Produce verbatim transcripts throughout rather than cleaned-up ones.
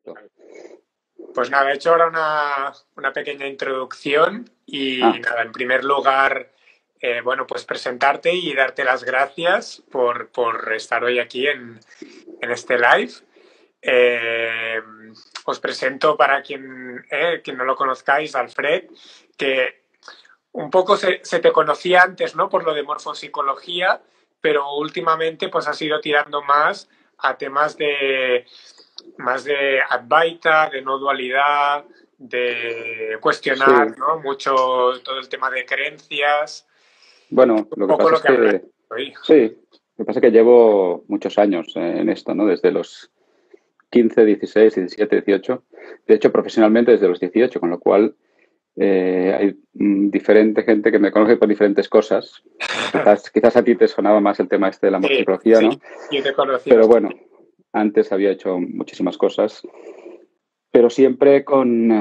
esto. Pues nada, he hecho ahora una, una pequeña introducción y Ah, nada, en primer lugar, eh, bueno, pues presentarte y darte las gracias por, por estar hoy aquí en, en este live. Eh, os presento para quien, eh, quien no lo conozcáis, Alfred, que un poco se, se te conocía antes, ¿no? Por lo de morfopsicología, pero últimamente pues has ido tirando más a temas de más de Advaita, de no dualidad, de cuestionar, sí. ¿no? Mucho todo el tema de creencias, Bueno, un lo que poco pasa lo es que hablaré que, hoy. sí, lo que pasa es que llevo muchos años en esto, ¿no? Desde los quince, dieciséis, diecisiete, dieciocho. De hecho, profesionalmente desde los dieciocho, con lo cual eh, hay mm, diferente gente que me conoce por diferentes cosas. Quizás, quizás a ti te sonaba más el tema este de la Sí, morfología, sí, ¿no? yo te conocí Pero bueno, bastante. antes había hecho muchísimas cosas, pero siempre con,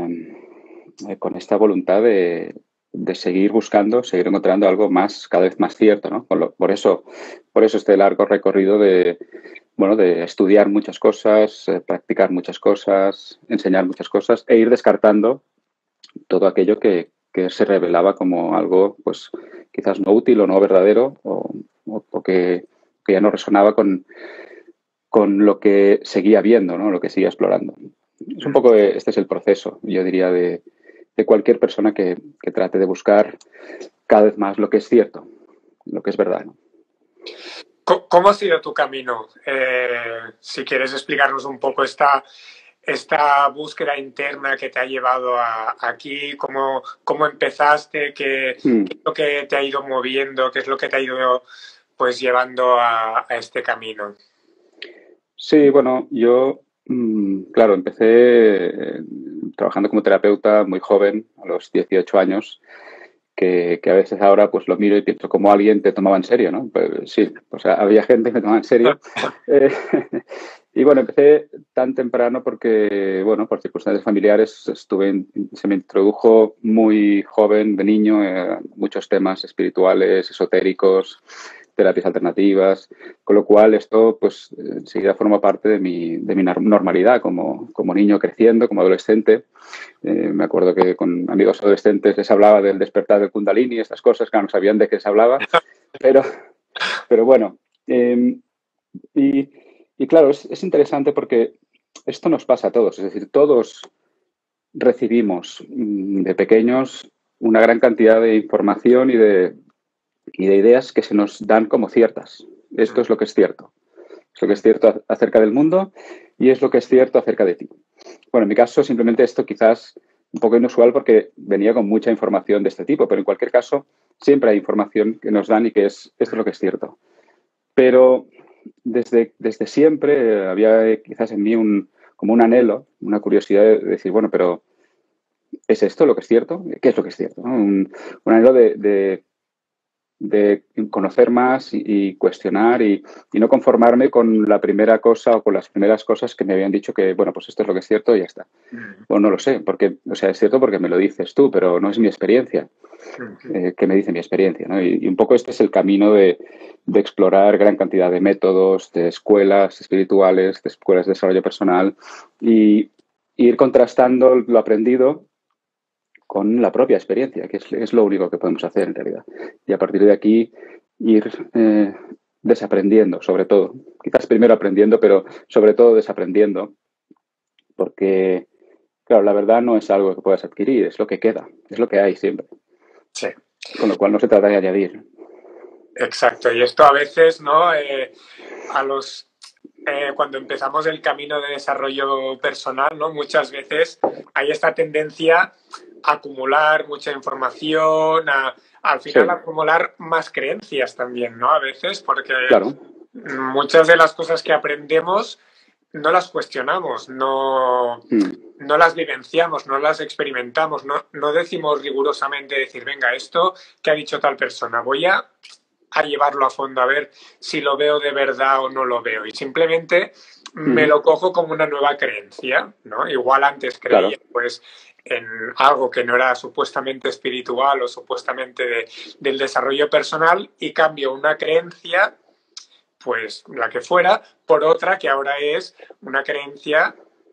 eh, con esta voluntad de, de, seguir buscando, seguir encontrando algo más, cada vez más cierto, ¿no? Por, lo, por eso, por eso este largo recorrido de, bueno, de estudiar muchas cosas, eh, practicar muchas cosas, enseñar muchas cosas e ir descartando todo aquello que, que se revelaba como algo, pues, quizás no útil o no verdadero o, o, o que, que ya no resonaba con, con lo que seguía viendo, ¿no? Lo que seguía explorando. Es un poco, este es el proceso, yo diría, de, de cualquier persona que, que, trate de buscar cada vez más lo que es cierto, lo que es verdad, ¿no? ¿Cómo ha sido tu camino? Eh, si quieres explicarnos un poco esta, esta búsqueda interna que te ha llevado a, aquí, cómo, cómo empezaste, qué, Mm. qué es lo que te ha ido moviendo, qué es lo que te ha ido pues llevando a, a este camino. Sí, bueno, yo, mmm, claro, empecé eh, trabajando como terapeuta muy joven, a los dieciocho años, que, que, a veces ahora pues lo miro y pienso cómo alguien te tomaba en serio, ¿no? Pues, sí, o sea, había gente que me tomaba en serio. Eh, y bueno, empecé tan temprano porque, bueno, por circunstancias familiares estuve, se me introdujo muy joven, de niño, eh, muchos temas espirituales, esotéricos, terapias alternativas, con lo cual esto pues enseguida forma parte de mi, de mi normalidad como, como niño creciendo, como adolescente. Eh, me acuerdo que con amigos adolescentes les hablaba del despertar del Kundalini, estas cosas que no sabían de qué se hablaba, pero, pero bueno. Eh, y, y, claro, es, es interesante porque esto nos pasa a todos, es decir, todos recibimos de pequeños una gran cantidad de información y de, y de ideas que se nos dan como ciertas. Esto es lo que es cierto. Es lo que es cierto acerca del mundo y es lo que es cierto acerca de ti. Bueno, en mi caso, simplemente esto quizás un poco inusual porque venía con mucha información de este tipo, pero en cualquier caso, siempre hay información que nos dan y que es esto es lo que es cierto. Pero desde, desde siempre eh, había quizás en mí un, como un anhelo, una curiosidad de decir, bueno, pero ¿es esto lo que es cierto? ¿Qué es lo que es cierto? ¿No? Un, un anhelo de, de de conocer más y, y cuestionar y, y, no conformarme con la primera cosa o con las primeras cosas que me habían dicho que, bueno, pues esto es lo que es cierto y ya está. O no lo sé, porque, o sea, es cierto porque me lo dices tú, pero no es mi experiencia. Eh, ¿Qué me dice mi experiencia? ¿No? Y, y un poco este es el camino de, de explorar gran cantidad de métodos, de escuelas espirituales, de escuelas de desarrollo personal y ir contrastando lo aprendido con la propia experiencia, que es, es, lo único que podemos hacer en realidad. Y a partir de aquí ir eh, desaprendiendo, sobre todo. Quizás primero aprendiendo, pero sobre todo desaprendiendo, porque, claro, la verdad no es algo que puedas adquirir, es lo que queda, es lo que hay siempre. Sí. Con lo cual no se trata de añadir. Exacto, y esto a veces, ¿no? Eh, a los Eh, cuando empezamos el camino de desarrollo personal, ¿no? Muchas veces hay esta tendencia a acumular mucha información, a, al final a Sí, acumular más creencias también, ¿no? A veces, porque claro. muchas de las cosas que aprendemos no las cuestionamos, no, Mm. no las vivenciamos, no las experimentamos, no, no decimos rigurosamente decir, venga, esto que ha dicho tal persona, voy a a llevarlo a fondo, a ver si lo veo de verdad o no lo veo. Y simplemente me Mm-hmm. lo cojo como una nueva creencia, ¿no? Igual antes creía, Claro. pues, en algo que no era supuestamente espiritual o supuestamente de, del desarrollo personal y cambio una creencia, pues, la que fuera, por otra que ahora es una creencia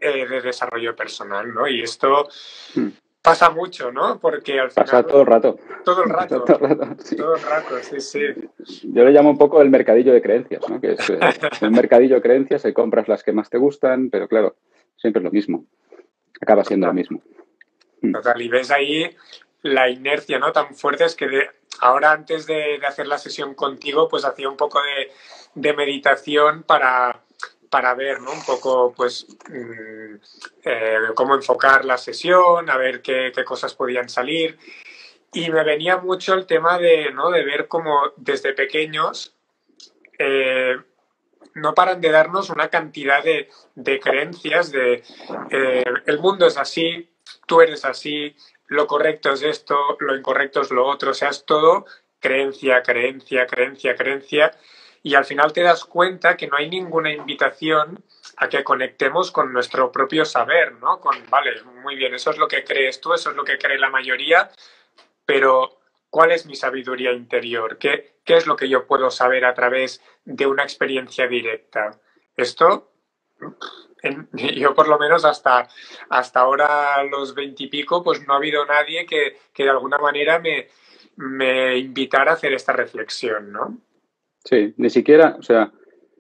eh, de desarrollo personal, ¿no? Y esto Mm. pasa mucho, ¿no? Porque al final... Pasa todo el rato. Todo el Pasa rato. todo el rato, sí. Todo el rato, sí, sí. Yo le llamo un poco el mercadillo de creencias, ¿no? Que es eh, un mercadillo de creencias, y compras las que más te gustan, pero claro, siempre es lo mismo. Acaba siendo lo mismo. Total, y ves ahí la inercia, ¿no? Tan fuerte es que de, ahora antes de, de hacer la sesión contigo, pues hacía un poco de, de meditación para, para ver, ¿no? Un poco, pues, mmm, eh, cómo enfocar la sesión, a ver qué, qué cosas podían salir. Y me venía mucho el tema de, ¿no? De ver cómo desde pequeños eh, no paran de darnos una cantidad de, de creencias de eh, el mundo es así, tú eres así, lo correcto es esto, lo incorrecto es lo otro, o sea, es todo creencia, creencia, creencia, creencia, y al final te das cuenta que no hay ninguna invitación a que conectemos con nuestro propio saber, ¿no? Con, vale, muy bien, eso es lo que crees tú, eso es lo que cree la mayoría, pero ¿cuál es mi sabiduría interior? ¿Qué, qué es lo que yo puedo saber a través de una experiencia directa? Esto, en, yo por lo menos hasta, hasta ahora los veintipico, pues no ha habido nadie que, que de alguna manera me, me invitara a hacer esta reflexión, ¿no? Sí, ni siquiera, o sea,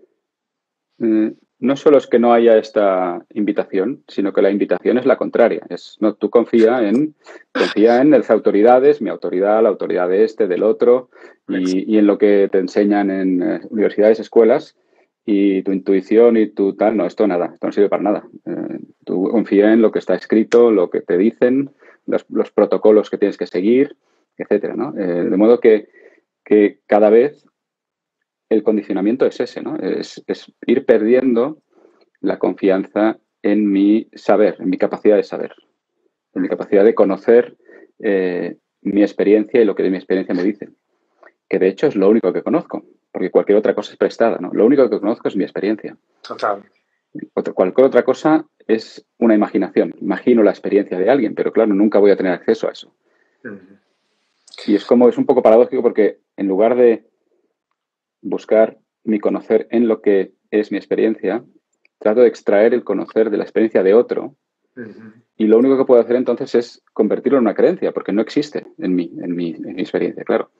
eh, no solo es que no haya esta invitación, sino que la invitación es la contraria. Es, no, tú confía en, confía en las autoridades, mi autoridad, la autoridad de este, del otro, y, y en lo que te enseñan en eh, universidades, escuelas, y tu intuición y tu tal, no, esto nada, esto no sirve para nada. Eh, tú confía en lo que está escrito, lo que te dicen, los, los protocolos que tienes que seguir, etcétera, ¿no? Eh, de modo que, que cada vez el condicionamiento es ese, ¿no? Es, es ir perdiendo la confianza en mi saber, en mi capacidad de saber, en mi capacidad de conocer eh, mi experiencia y lo que de mi experiencia me dice. Que de hecho es lo único que conozco, porque cualquier otra cosa es prestada, ¿no? Lo único que conozco es mi experiencia. Total. Otra, cualquier otra cosa es una imaginación. Imagino la experiencia de alguien, pero claro, nunca voy a tener acceso a eso. Uh-huh. Y es como, es un poco paradójico porque en lugar de buscar mi conocer en lo que es mi experiencia, trato de extraer el conocer de la experiencia de otro, uh-huh. Y lo único que puedo hacer entonces es convertirlo en una creencia, porque no existe en mí, en mi, en mi experiencia, claro.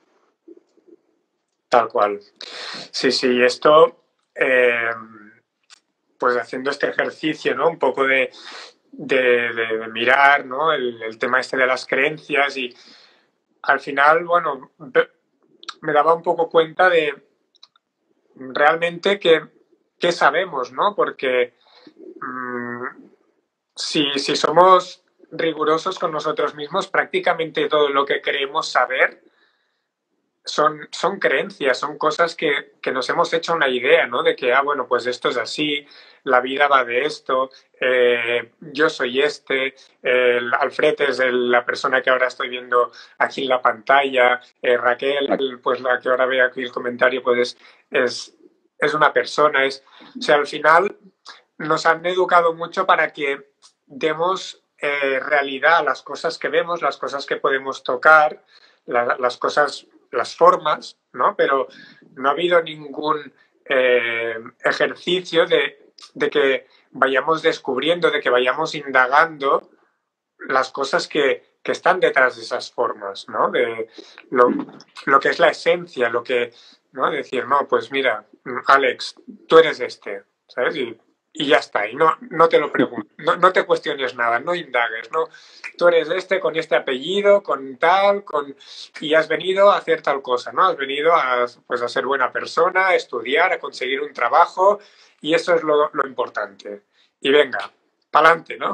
Tal cual. Sí, sí, esto, eh, pues haciendo este ejercicio, ¿no? Un poco de, de, de, de mirar, ¿no? El, el tema este de las creencias y al final, bueno, me daba un poco cuenta de realmente qué, qué sabemos, ¿no? Porque mmm, si, si somos rigurosos con nosotros mismos, prácticamente todo lo que creemos saber son, son creencias, son cosas que, que nos hemos hecho una idea, ¿no? De que, ah, bueno, pues esto es así, la vida va de esto, eh, yo soy este, eh, Alfred es el, la persona que ahora estoy viendo aquí en la pantalla, eh, Raquel, pues la que ahora ve aquí el comentario, pues es, es una persona, es, o sea, al final nos han educado mucho para que demos eh, realidad a las cosas que vemos, las cosas que podemos tocar, la, las cosas, las formas, ¿no? Pero no ha habido ningún eh, ejercicio de, de que vayamos descubriendo, de que vayamos indagando las cosas que, que están detrás de esas formas, ¿no? De lo, lo que es la esencia, lo que, ¿no? Decir, no, pues mira, Alex, tú eres este, ¿sabes? Y, y ya está, y no, no te lo preguntes, no, no te cuestiones nada, no indagues, no, tú eres este con este apellido, con tal, con y has venido a hacer tal cosa, ¿no? Has venido a, pues, a ser buena persona, a estudiar, a conseguir un trabajo, y eso es lo, lo importante. Y venga, pa'lante, ¿no?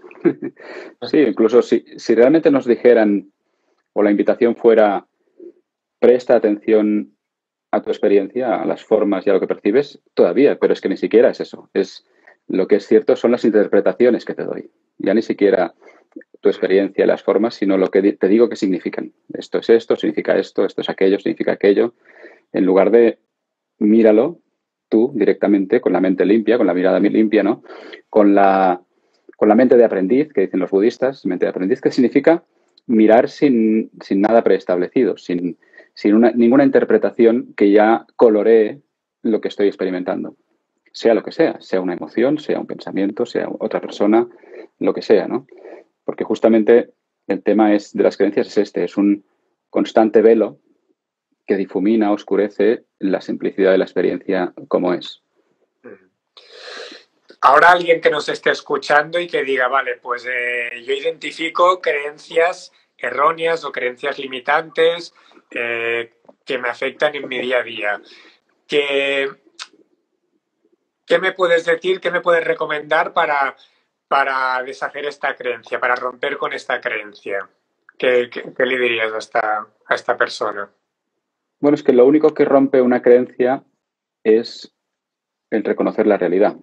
Sí, incluso si, si realmente nos dijeran, o la invitación fuera, presta atención a tu experiencia, a las formas y a lo que percibes, todavía, pero es que ni siquiera es eso. Es, lo que es cierto son las interpretaciones que te doy. Ya ni siquiera tu experiencia, las formas, sino lo que te digo que significan. Esto es esto, significa esto, esto es aquello, significa aquello. En lugar de míralo tú directamente, con la mente limpia, con la mirada limpia, ¿no? Con la, con la mente de aprendiz, que dicen los budistas, mente de aprendiz, que significa mirar sin, sin nada preestablecido, sin, sin una, ninguna interpretación que ya coloree lo que estoy experimentando. sea lo que sea, sea una emoción, sea un pensamiento, sea otra persona, lo que sea, ¿no? Porque justamente el tema es, de las creencias es este, es un constante velo que difumina, oscurece la simplicidad de la experiencia como es. Ahora alguien que nos esté escuchando y que diga, vale, pues eh, yo identifico creencias erróneas o creencias limitantes eh, que me afectan en mi día a día. ¿Qué, qué me puedes decir, qué me puedes recomendar para, para deshacer esta creencia, para romper con esta creencia? ¿Qué, qué, qué le dirías a esta, a esta persona? Bueno, es que lo único que rompe una creencia es el reconocer la realidad.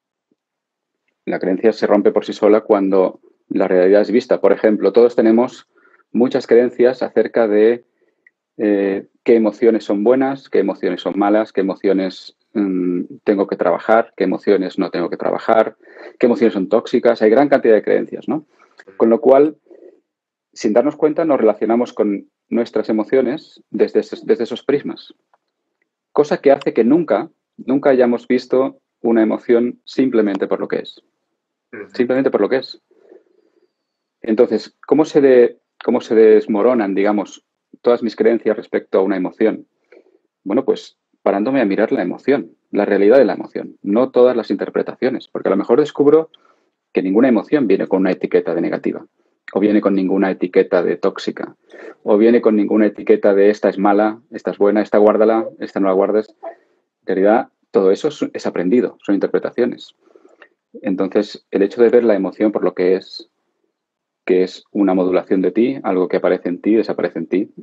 La creencia se rompe por sí sola cuando la realidad es vista. Por ejemplo, todos tenemos muchas creencias acerca de eh, qué emociones son buenas, qué emociones son malas, qué emociones mmm, tengo que trabajar, qué emociones no tengo que trabajar, qué emociones son tóxicas. Hay gran cantidad de creencias, ¿no? Con lo cual, sin darnos cuenta, nos relacionamos con nuestras emociones desde esos, desde esos prismas. Cosa que hace que nunca, nunca hayamos visto una emoción simplemente por lo que es. Simplemente por lo que es. Entonces, ¿cómo se, de, cómo se desmoronan, digamos, todas mis creencias respecto a una emoción? Bueno, pues parándome a mirar la emoción, la realidad de la emoción, no todas las interpretaciones, porque a lo mejor descubro que ninguna emoción viene con una etiqueta de negativa, o viene con ninguna etiqueta de tóxica, o viene con ninguna etiqueta de esta es mala, esta es buena, esta guárdala, esta no la guardes. En realidad, todo eso es, es aprendido, son interpretaciones. Entonces, el hecho de ver la emoción por lo que es, que es una modulación de ti, algo que aparece en ti, desaparece en ti,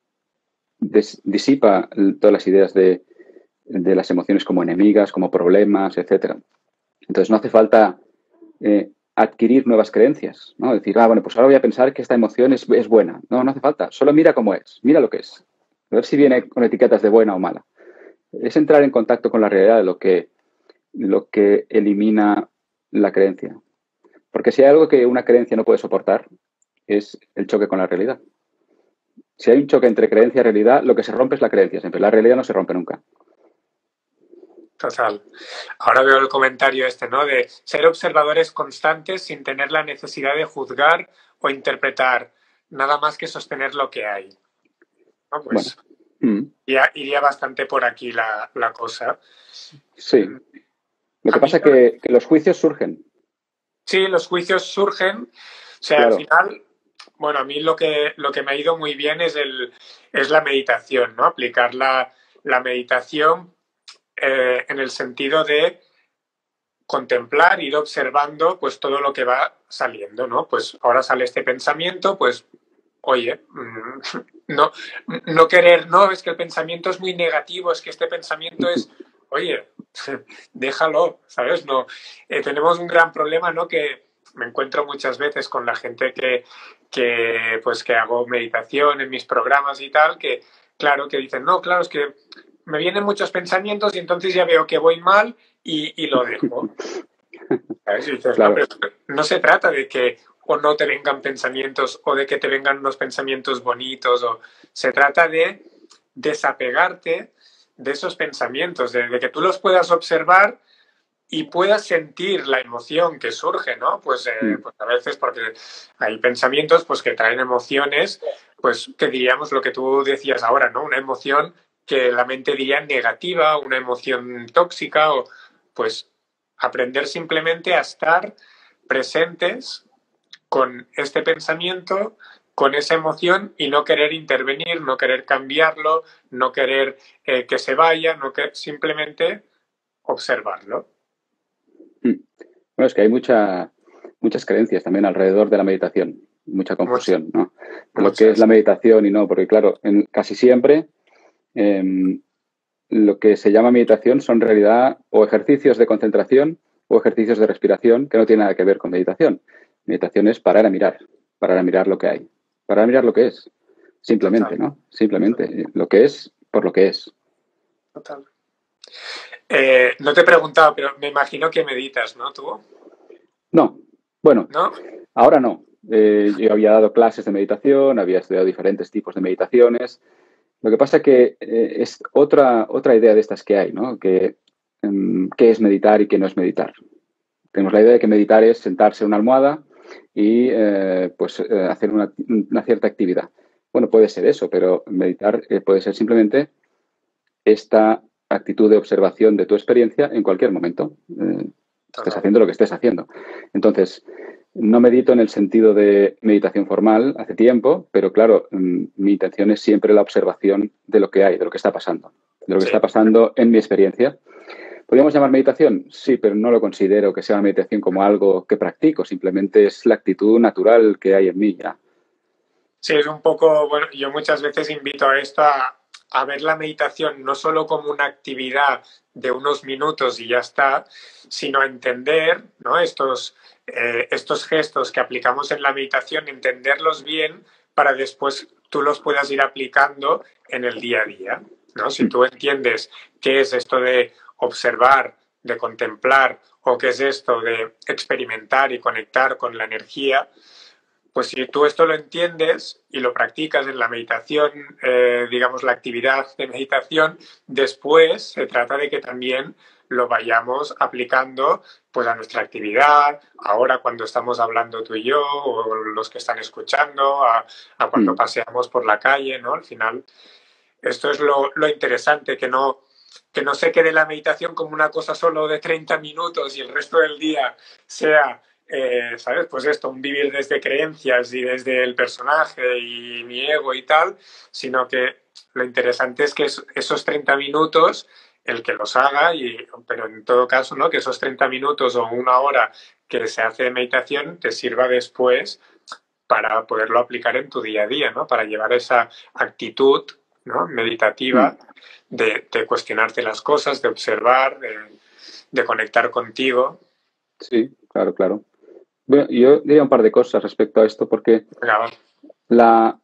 des, disipa todas las ideas de, de las emociones como enemigas, como problemas, etcétera. Entonces, no hace falta eh, adquirir nuevas creencias, ¿no? Decir, ah, bueno, pues ahora voy a pensar que esta emoción es, es buena. No, no hace falta. Solo mira cómo es, mira lo que es. A ver si viene con etiquetas de buena o mala. Es entrar en contacto con la realidad de lo que, lo que elimina la creencia. Porque si hay algo que una creencia no puede soportar, es el choque con la realidad. Si hay un choque entre creencia y realidad, lo que se rompe es la creencia siempre. La realidad no se rompe nunca. Total. Ahora veo el comentario este, ¿no? De ser observadores constantes sin tener la necesidad de juzgar o interpretar, nada más que sostener lo que hay. ¿No? Pues bueno. mm. iría, iría bastante por aquí la, la cosa. Sí. Lo que A pasa es que, que los juicios surgen. Sí, los juicios surgen. O sea, claro. Al final, bueno, a mí lo que, lo que me ha ido muy bien es, el, es la meditación, ¿no? Aplicar la, la meditación eh, en el sentido de contemplar, ir observando pues todo lo que va saliendo, ¿no? Pues ahora sale este pensamiento, pues, oye, no, no querer, no, es que el pensamiento es muy negativo, es que este pensamiento es, oye, déjalo, ¿sabes? No, eh, tenemos un gran problema, ¿no? Que me encuentro muchas veces con la gente que, que, pues, que hago meditación en mis programas y tal, que, claro, que dicen, no, claro, es que me vienen muchos pensamientos y entonces ya veo que voy mal y, y lo dejo. ¿Sabes? Y dices, claro. No, pero no se trata de que o no te vengan pensamientos o de que te vengan unos pensamientos bonitos, o se trata de desapegarte de esos pensamientos, de, de que tú los puedas observar y puedas sentir la emoción que surge, ¿no? Pues, eh, pues a veces porque hay pensamientos pues, que traen emociones, pues que diríamos lo que tú decías ahora, ¿no? Una emoción que la mente diría negativa, una emoción tóxica, o pues aprender simplemente a estar presentes con este pensamiento, con esa emoción y no querer intervenir, no querer cambiarlo, no querer eh, que se vaya, no que simplemente observarlo. Bueno, es que hay mucha, muchas creencias también alrededor de la meditación, mucha confusión, ¿no? De lo que es la meditación y no, porque claro, en, casi siempre eh, lo que se llama meditación son en realidad o ejercicios de concentración o ejercicios de respiración que no tienen nada que ver con meditación. Meditación es parar a mirar, parar a mirar lo que hay, parar a mirar lo que es, simplemente, Total. ¿no? Simplemente, Total. Lo que es por lo que es. Total. Eh, no te he preguntado, pero me imagino que meditas, ¿no, tú? No, bueno, ¿No? Ahora no. Eh, yo había dado clases de meditación, había estudiado diferentes tipos de meditaciones. Lo que pasa es que eh, es otra, otra idea de estas que hay, ¿no? Que um, qué es meditar y qué no es meditar. Tenemos la idea de que meditar es sentarse en una almohada y eh, pues eh, hacer una, una cierta actividad. Bueno, puede ser eso, pero meditar eh, puede ser simplemente esta actitud de observación de tu experiencia en cualquier momento. Eh, estés haciendo lo que estés haciendo. Entonces, no medito en el sentido de meditación formal hace tiempo, pero claro, mi intención es siempre la observación de lo que hay, de lo que está pasando, de lo que sí. está pasando en mi experiencia. ¿Podríamos llamar meditación? Sí, pero no lo considero que sea una meditación como algo que practico, simplemente es la actitud natural que hay en mí ya. Sí, es un poco, bueno, yo muchas veces invito a esto a, a ver la meditación no solo como una actividad de unos minutos y ya está, sino a entender, ¿no? estos, eh, estos gestos que aplicamos en la meditación, entenderlos bien para después tú los puedas ir aplicando en el día a día, ¿no? Si tú entiendes qué es esto de observar, de contemplar, o qué es esto de experimentar y conectar con la energía, pues si tú esto lo entiendes y lo practicas en la meditación, eh, digamos la actividad de meditación, después se trata de que también lo vayamos aplicando pues a nuestra actividad, ahora cuando estamos hablando tú y yo, o los que están escuchando, a, a cuando paseamos por la calle, ¿no? Al final, esto es lo, lo interesante, que no, que no se quede la meditación como una cosa solo de treinta minutos y el resto del día sea... Eh, ¿sabes? Pues esto, un vivir desde creencias y desde el personaje y mi ego y tal, sino que lo interesante es que esos treinta minutos, el que los haga, y, pero en todo caso, ¿no? Que esos treinta minutos o una hora que se hace de meditación te sirva después para poderlo aplicar en tu día a día, ¿no? Para llevar esa actitud, ¿no? meditativa de, de cuestionarte las cosas, de observar, de, de conectar contigo. Sí, claro, claro. Bueno, yo diría un par de cosas respecto a esto, porque la, la,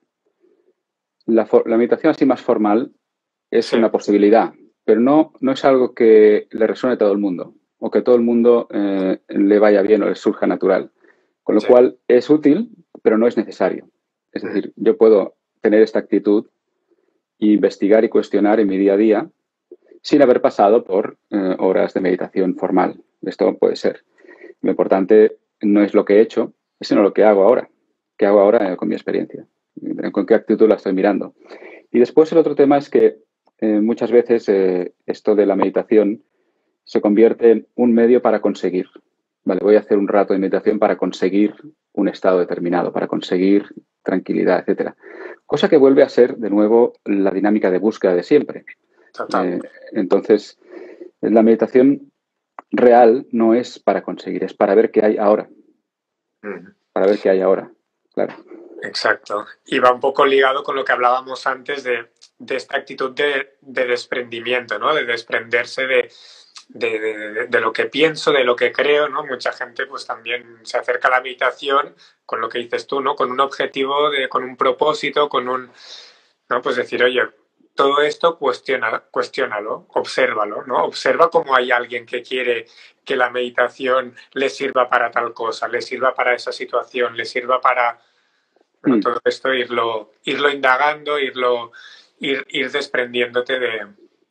la meditación así más formal es sí. una posibilidad, pero no, no es algo que le resuene a todo el mundo o que todo el mundo eh, le vaya bien o le surja natural. Con lo sí. cual es útil, pero no es necesario. Es sí. decir, yo puedo tener esta actitud e investigar y cuestionar en mi día a día sin haber pasado por eh, horas de meditación formal. Esto puede ser. Lo importante no es lo que he hecho, sino lo que hago ahora. ¿Qué hago ahora con mi experiencia? ¿Con qué actitud la estoy mirando? Y después el otro tema es que eh, muchas veces eh, esto de la meditación se convierte en un medio para conseguir. Vale, voy a hacer un rato de meditación para conseguir un estado determinado, para conseguir tranquilidad, etcétera. Cosa que vuelve a ser, de nuevo, la dinámica de búsqueda de siempre. Eh, entonces, la meditación real no es para conseguir, es para ver qué hay ahora. Mm. Para ver qué hay ahora, claro. Exacto. Y va un poco ligado con lo que hablábamos antes de, de esta actitud de, de desprendimiento, ¿no? De desprenderse de, de, de, de lo que pienso, de lo que creo, ¿no? Mucha gente pues también se acerca a la meditación con lo que dices tú, ¿no? Con un objetivo, de, con un propósito, con un... ¿no? Pues decir, oye, todo esto cuestiona, cuestiónalo, obsérvalo, ¿no? Observa cómo hay alguien que quiere que la meditación le sirva para tal cosa, le sirva para esa situación, le sirva para... ¿no? Mm. Todo esto irlo, irlo indagando, irlo, ir, ir desprendiéndote de,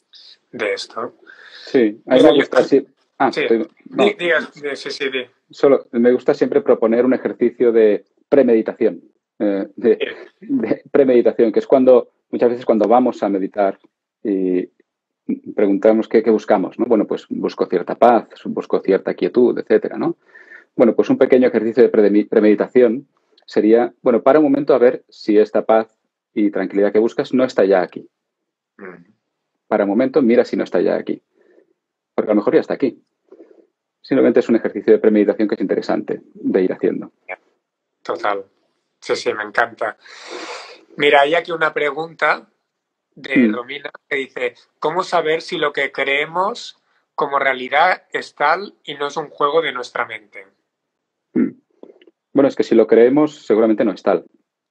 de esto. Sí, a mí me gusta... Sí. Ah, sí. Estoy, no. Di, digas, sí, sí, di. Solo, me gusta siempre proponer un ejercicio de premeditación. Eh, de, sí. de premeditación, que es cuando, muchas veces cuando vamos a meditar y preguntamos qué, qué buscamos, ¿no? Bueno, pues busco cierta paz, busco cierta quietud, etcétera, ¿no? Bueno, pues un pequeño ejercicio de premeditación sería, bueno, para un momento a ver si esta paz y tranquilidad que buscas no está ya aquí. Mm. Para un momento, mira si no está ya aquí. Porque a lo mejor ya está aquí. Simplemente es un ejercicio de premeditación que es interesante de ir haciendo. Total. Sí, sí, me encanta. Mira, hay aquí una pregunta de mm. Romina que dice, ¿cómo saber si lo que creemos como realidad es tal y no es un juego de nuestra mente? Mm. Bueno, es que si lo creemos, seguramente no es tal.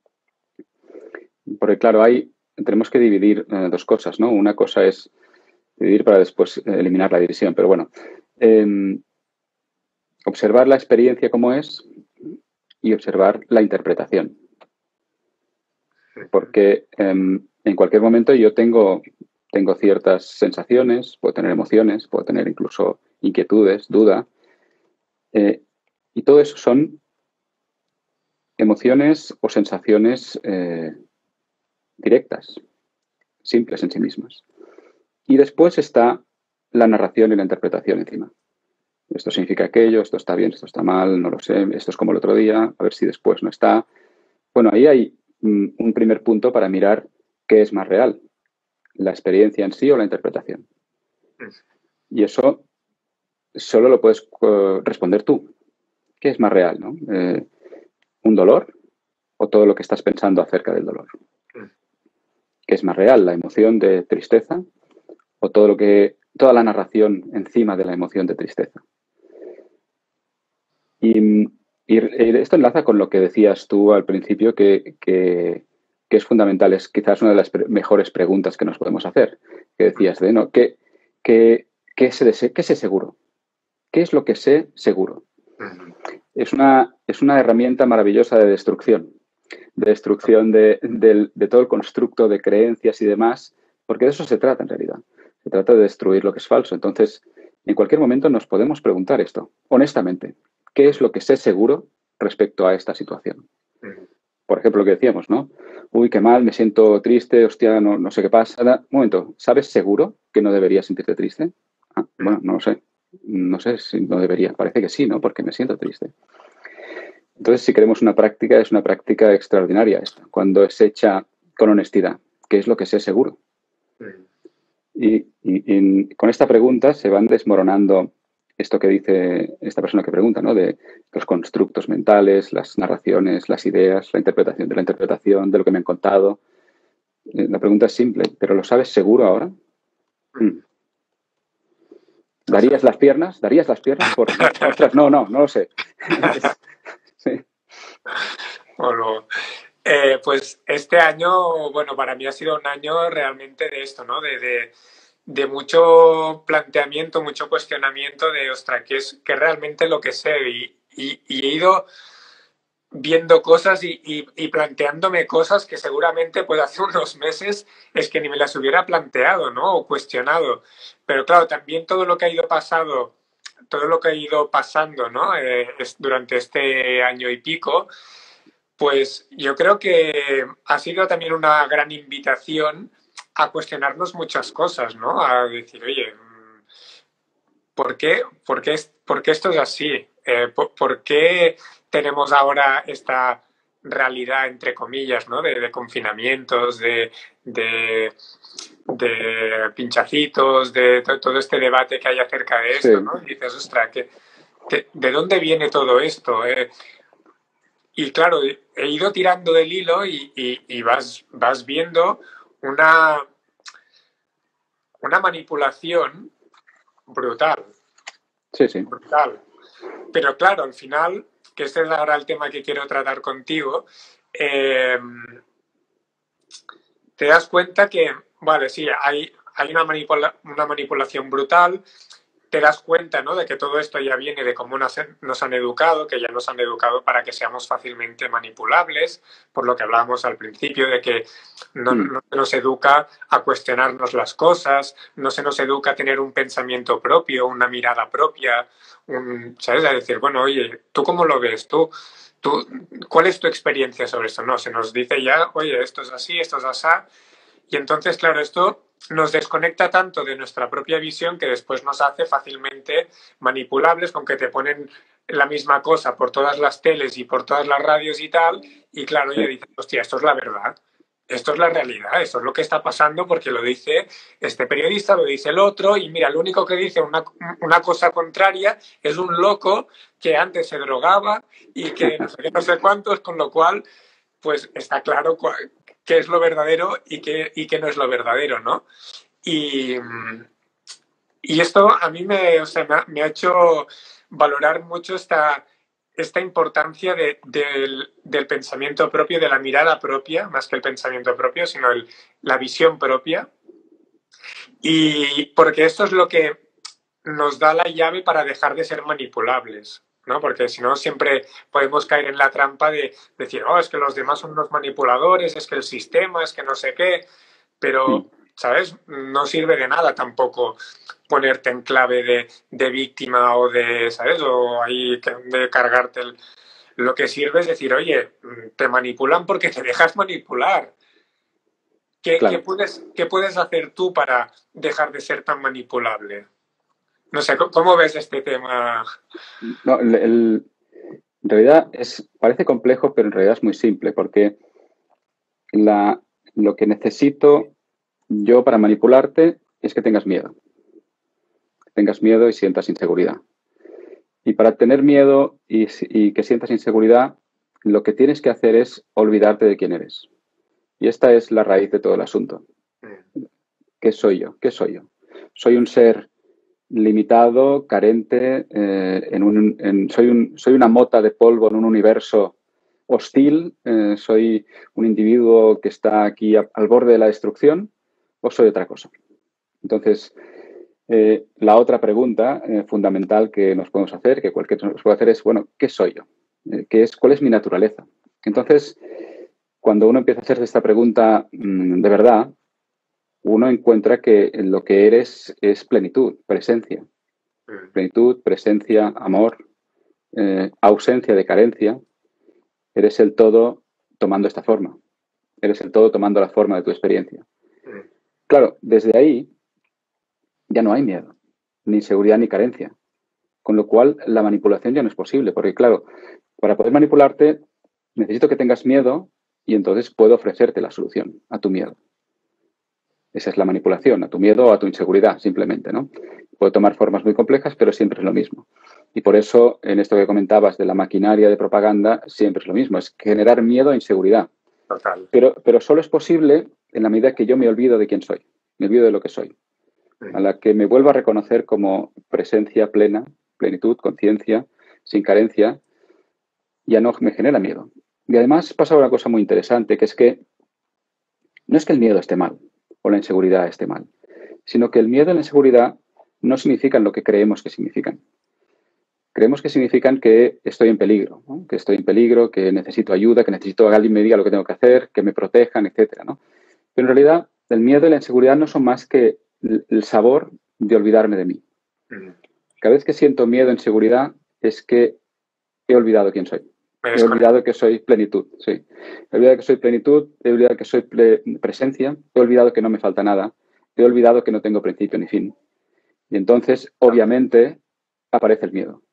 Porque, claro, hay, tenemos que dividir eh, dos cosas, ¿no? Una cosa es dividir para después eh, eliminar la división. Pero bueno, eh, observar la experiencia como es y observar la interpretación. Porque eh, en cualquier momento yo tengo tengo ciertas sensaciones, puedo tener emociones, puedo tener incluso inquietudes, duda. Eh, y todo eso son emociones o sensaciones eh, directas, simples en sí mismas. Y después está la narración y la interpretación encima. Esto significa aquello, esto está bien, esto está mal, no lo sé, esto es como el otro día, a ver si después no está. Bueno, ahí hay mm, un primer punto para mirar qué es más real, la experiencia en sí o la interpretación. Y eso solo lo puedes uh, responder tú. ¿Qué es más real, no? Eh, ¿Un dolor o todo lo que estás pensando acerca del dolor? ¿Qué es más real, la emoción de tristeza o todo lo que, toda la narración encima de la emoción de tristeza? Y, y esto enlaza con lo que decías tú al principio, que, que, que es fundamental, es quizás una de las pre mejores preguntas que nos podemos hacer. Que decías, de, ¿no? ¿Qué, qué, qué, sé, ¿Qué sé seguro? ¿Qué es lo que sé seguro? Es una, es una herramienta maravillosa de destrucción, de destrucción de, de, de todo el constructo de creencias y demás, porque de eso se trata en realidad. Se trata de destruir lo que es falso. Entonces, en cualquier momento nos podemos preguntar esto, honestamente. ¿Qué es lo que sé seguro respecto a esta situación? Por ejemplo, lo que decíamos, ¿no? Uy, qué mal, me siento triste, hostia, no, no sé qué pasa. Un momento, ¿sabes seguro que no deberías sentirte triste? Ah, bueno, no lo sé. No sé si no debería. Parece que sí, ¿no? Porque me siento triste. Entonces, si queremos una práctica, es una práctica extraordinaria esta, cuando es hecha con honestidad. ¿Qué es lo que sé seguro? Y, y, y con esta pregunta se van desmoronando esto que dice esta persona que pregunta, ¿no? De los constructos mentales, las narraciones, las ideas, la interpretación de la interpretación, de lo que me han contado. La pregunta es simple, ¿pero lo sabes seguro ahora? Mm. ¿Darías las piernas? ¿Darías las piernas? Por... Ostras, no, no, no lo sé. Sí. Bueno, eh, pues este año, bueno, para mí ha sido un año realmente de esto, ¿no? De, de, de mucho planteamiento, mucho cuestionamiento de, ostras, ¿qué es qué realmente lo que sé? Y, y, y he ido viendo cosas y, y, y planteándome cosas que seguramente pues hace unos meses es que ni me las hubiera planteado, ¿no? O cuestionado. Pero claro, también todo lo que ha ido pasando, todo lo que ha ido pasando, ¿no? Eh, es, durante este año y pico, pues yo creo que ha sido también una gran invitación a cuestionarnos muchas cosas, ¿no? A decir, oye, ¿por qué, por qué, por qué esto es así? Eh, por, ¿Por qué tenemos ahora esta realidad, entre comillas, ¿no? de, de confinamientos, de, de, de pinchacitos, de to, todo este debate que hay acerca de esto, sí. ¿no? Y dices, ostras, ¿qué, qué, ¿de dónde viene todo esto? Eh, y claro, he ido tirando del hilo y, y, y vas, vas viendo una, una manipulación brutal. Sí, sí. Brutal. Pero claro, al final, que este es ahora el tema que quiero tratar contigo, eh, te das cuenta que, vale, sí, hay, hay una, manipula una manipulación brutal, te das cuenta, ¿no?, de que todo esto ya viene de cómo nos, nos han educado, que ya nos han educado para que seamos fácilmente manipulables, por lo que hablábamos al principio, de que no, no se nos educa a cuestionarnos las cosas, no se nos educa a tener un pensamiento propio, una mirada propia, un, ¿sabes? A decir, bueno, oye, ¿tú cómo lo ves? ¿Tú, tú, ¿cuál es tu experiencia sobre esto? No, se nos dice ya, oye, esto es así, esto es así, y entonces, claro, esto nos desconecta tanto de nuestra propia visión que después nos hace fácilmente manipulables, con que te ponen la misma cosa por todas las teles y por todas las radios y tal, y claro, ya dices, hostia, esto es la verdad, esto es la realidad, esto es lo que está pasando porque lo dice este periodista, lo dice el otro, y mira, lo único que dice una, una cosa contraria es un loco que antes se drogaba y que no sé qué, no sé cuántos, con lo cual, pues está claro cuál, qué es lo verdadero y qué, y qué no es lo verdadero, ¿no? Y, y esto a mí me, o sea, me, ha, me ha hecho valorar mucho esta, esta importancia de, del, del pensamiento propio, de la mirada propia, más que el pensamiento propio, sino el, la visión propia. Y porque esto es lo que nos da la llave para dejar de ser manipulables, ¿no? Porque si no, siempre podemos caer en la trampa de decir, oh, es que los demás son unos manipuladores, es que el sistema, es que no sé qué, pero ¿sabes? No sirve de nada tampoco ponerte en clave de, de víctima o de, ¿sabes? O ahí de cargarte el... Lo que sirve es decir, oye, te manipulan porque te dejas manipular. ¿Qué, Claro. ¿qué puedes, ¿Qué puedes hacer tú para dejar de ser tan manipulable? No sé, ¿cómo ves este tema? No, el, el, en realidad es, parece complejo, pero en realidad es muy simple, porque la, lo que necesito yo para manipularte es que tengas miedo. Que tengas miedo y sientas inseguridad. Y para tener miedo y, y que sientas inseguridad, lo que tienes que hacer es olvidarte de quién eres. Y esta es la raíz de todo el asunto. ¿Qué soy yo? ¿Qué soy yo? Soy un ser limitado, carente, eh, en un, en, soy, un, soy una mota de polvo en un universo hostil, eh, soy un individuo que está aquí a, al borde de la destrucción, o soy otra cosa. Entonces, eh, la otra pregunta eh, fundamental que nos podemos hacer, que cualquiera nos puede hacer, es, bueno, ¿qué soy yo? Eh, ¿qué es, ¿Cuál es mi naturaleza? Entonces, cuando uno empieza a hacerse esta pregunta mmm, de verdad, uno encuentra que lo que eres es plenitud, presencia. Plenitud, presencia, amor, eh, ausencia de carencia. Eres el todo tomando esta forma. Eres el todo tomando la forma de tu experiencia. Claro, desde ahí ya no hay miedo, ni inseguridad, ni carencia. Con lo cual, la manipulación ya no es posible. Porque, claro, para poder manipularte, necesito que tengas miedo y entonces puedo ofrecerte la solución a tu miedo. Esa es la manipulación, a tu miedo o a tu inseguridad, simplemente, ¿no? Puede tomar formas muy complejas, pero siempre es lo mismo. Y por eso, en esto que comentabas de la maquinaria de propaganda, siempre es lo mismo, es generar miedo e inseguridad. Total. Pero, pero solo es posible en la medida que yo me olvido de quién soy, me olvido de lo que soy. A la que me vuelvo a reconocer como presencia plena, plenitud, conciencia, sin carencia, ya no me genera miedo. Y además pasa una cosa muy interesante, que es que no es que el miedo esté mal o la inseguridad esté mal, sino que el miedo y la inseguridad no significan lo que creemos que significan. Creemos que significan que estoy en peligro, ¿no? Que estoy en peligro, que necesito ayuda, que necesito que alguien me diga lo que tengo que hacer, que me protejan, etcétera, ¿no? Pero en realidad el miedo y la inseguridad no son más que el sabor de olvidarme de mí. Cada vez que siento miedo e inseguridad es que he olvidado quién soy. He olvidado que soy plenitud, sí. He olvidado que soy plenitud, he olvidado que soy presencia, he olvidado que no me falta nada, he olvidado que no tengo principio ni fin. Y entonces, obviamente, aparece el miedo.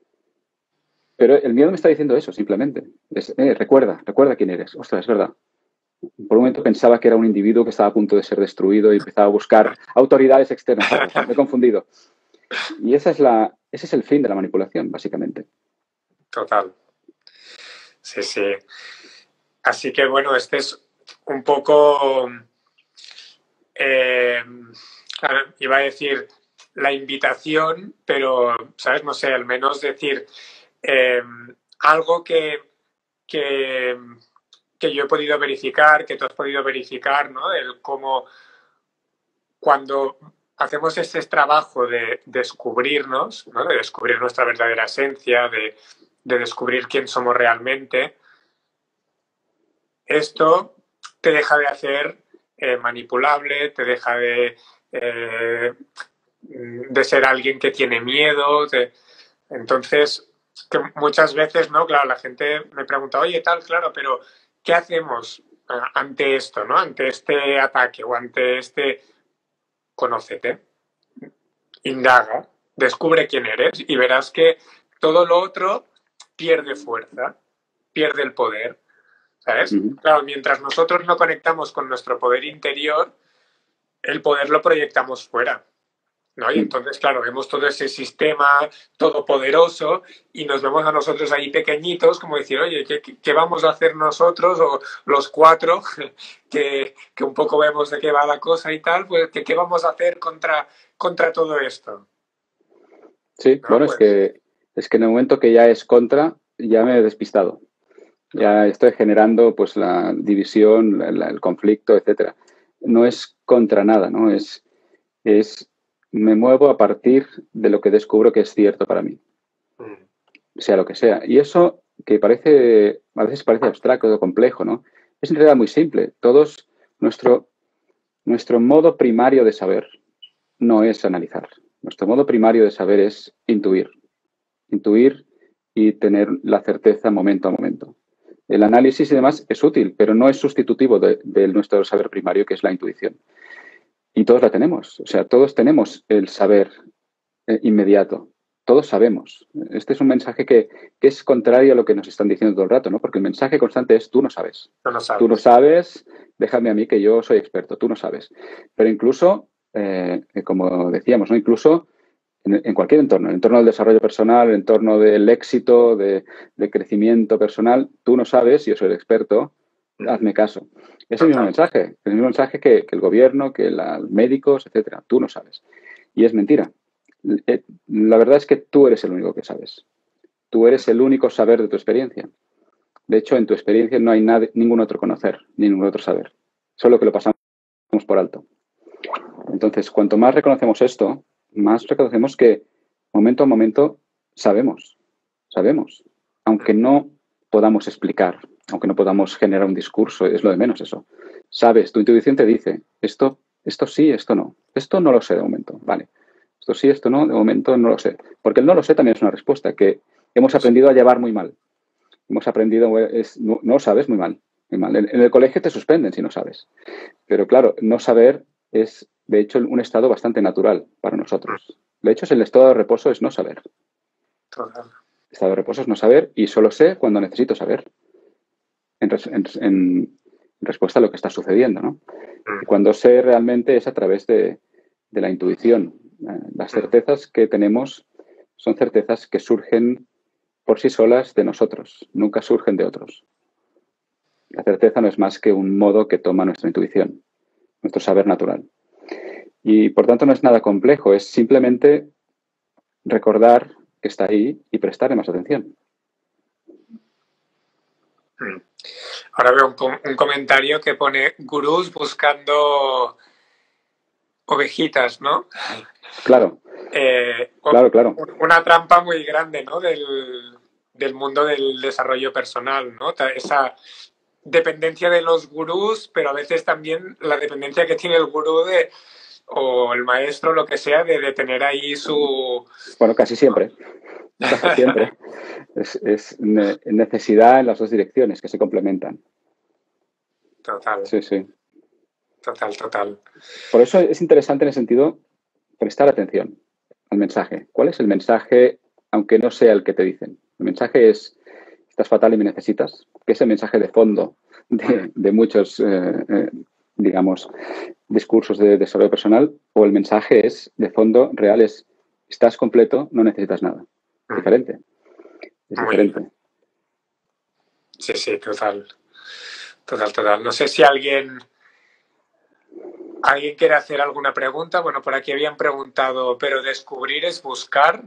Pero el miedo me está diciendo eso, simplemente. Es, eh, recuerda, recuerda quién eres. Ostras, es verdad. Por un momento pensaba que era un individuo que estaba a punto de ser destruido y empezaba a buscar autoridades externas. Me he confundido. Y esa es la, ese es el fin de la manipulación, básicamente. Total. Sí, sí. Así que, bueno, este es un poco, eh, iba a decir la invitación, pero, ¿sabes? No sé, al menos decir eh, algo que, que, que yo he podido verificar, que tú has podido verificar, ¿no? El cómo cuando hacemos este trabajo de descubrirnos, ¿no? De descubrir nuestra verdadera esencia, de, de descubrir quién somos realmente, esto te deja de hacer eh, manipulable, te deja de, eh, de ser alguien que tiene miedo. De... Entonces, que muchas veces, ¿no? Claro, la gente me pregunta, oye, tal, claro, pero ¿qué hacemos ante esto, ¿no? Ante este ataque o ante este... Conócete, indaga, descubre quién eres y verás que todo lo otro pierde fuerza, pierde el poder. ¿Sabes? Uh-huh. Claro, mientras nosotros no conectamos con nuestro poder interior, el poder lo proyectamos fuera, ¿no? Y entonces, claro, vemos todo ese sistema todopoderoso y nos vemos a nosotros ahí pequeñitos, como decir, oye, ¿qué, qué vamos a hacer nosotros? O los cuatro, que, que un poco vemos de qué va la cosa y tal, pues, ¿qué, qué vamos a hacer contra, contra todo esto? Sí, ¿no? Bueno, pues... es, que, es que en el momento que ya es contra, ya me he despistado. Ya estoy generando pues la división, la, la, el conflicto, etcétera. No es contra nada, ¿no? Es, es me muevo a partir de lo que descubro que es cierto para mí. Mm. Sea lo que sea. Y eso que parece, a veces parece abstracto o complejo, ¿no? Es en realidad muy simple. Todos, nuestro, Nuestro modo primario de saber no es analizar. Nuestro modo primario de saber es intuir. Intuir y tener la certeza momento a momento. El análisis y demás es útil, pero no es sustitutivo de, de nuestro saber primario, que es la intuición. Y todos la tenemos. O sea, todos tenemos el saber eh, inmediato. Todos sabemos. Este es un mensaje que, que es contrario a lo que nos están diciendo todo el rato, ¿no? Porque el mensaje constante es tú no sabes. Tú no sabes. Tú no sabes, déjame a mí que yo soy experto, tú no sabes. Pero incluso, eh, como decíamos, ¿no? Incluso en, en cualquier entorno, en el entorno del desarrollo personal, en el entorno del éxito, de, de crecimiento personal, tú no sabes, yo soy el experto, hazme caso. Es el mismo mensaje, el mismo mensaje que, que el gobierno, que los médicos, etcétera. Tú no sabes. Y es mentira. La verdad es que tú eres el único que sabes. Tú eres el único saber de tu experiencia. De hecho, en tu experiencia no hay nadie, ningún otro conocer, ni ningún otro saber. Solo que lo pasamos por alto. Entonces, cuanto más reconocemos esto, más reconocemos que momento a momento sabemos. Sabemos. Aunque no podamos explicar, aunque no podamos generar un discurso, es lo de menos eso. Sabes, tu intuición te dice, esto, esto sí, esto no. Esto no lo sé de momento. Vale. Esto sí, esto no, de momento no lo sé. Porque el no lo sé también es una respuesta que hemos aprendido a llevar muy mal. Hemos aprendido, es, no, no sabes, muy mal. Muy mal. En, en el colegio te suspenden si no sabes. Pero claro, no saber es, de hecho, un estado bastante natural para nosotros. De hecho, el estado de reposo es no saber. Total. El estado de reposo es no saber y solo sé cuando necesito saber. En, en, en respuesta a lo que está sucediendo, ¿no? Y cuando sé realmente es a través de, de la intuición. Las certezas que tenemos son certezas que surgen por sí solas de nosotros, nunca surgen de otros. La certeza no es más que un modo que toma nuestra intuición, nuestro saber natural. Y por tanto no es nada complejo, es simplemente recordar que está ahí y prestarle más atención. Ahora veo un, com un comentario que pone gurús buscando ovejitas, ¿no? Claro. Eh, claro, claro. Una trampa muy grande, ¿no? Del, del mundo del desarrollo personal, ¿no? Esa dependencia de los gurús, pero a veces también la dependencia que tiene el gurú de, o el maestro, lo que sea, de, de tener ahí su... Bueno, casi siempre. Casi siempre. Es, es ne necesidad en las dos direcciones que se complementan. Total. Sí, sí. Total, total. Por eso es interesante en el sentido prestar atención al mensaje. ¿Cuál es el mensaje, aunque no sea el que te dicen? El mensaje es, estás fatal y me necesitas, que es el mensaje de fondo de, de muchos, eh, eh, digamos, discursos de desarrollo personal, o el mensaje es, de fondo, real, es, estás completo, no necesitas nada. Es diferente. Es diferente. Sí, sí, total. Total, total. No sé si alguien... ¿Alguien quiere hacer alguna pregunta? Bueno, por aquí habían preguntado, ¿pero descubrir es buscar?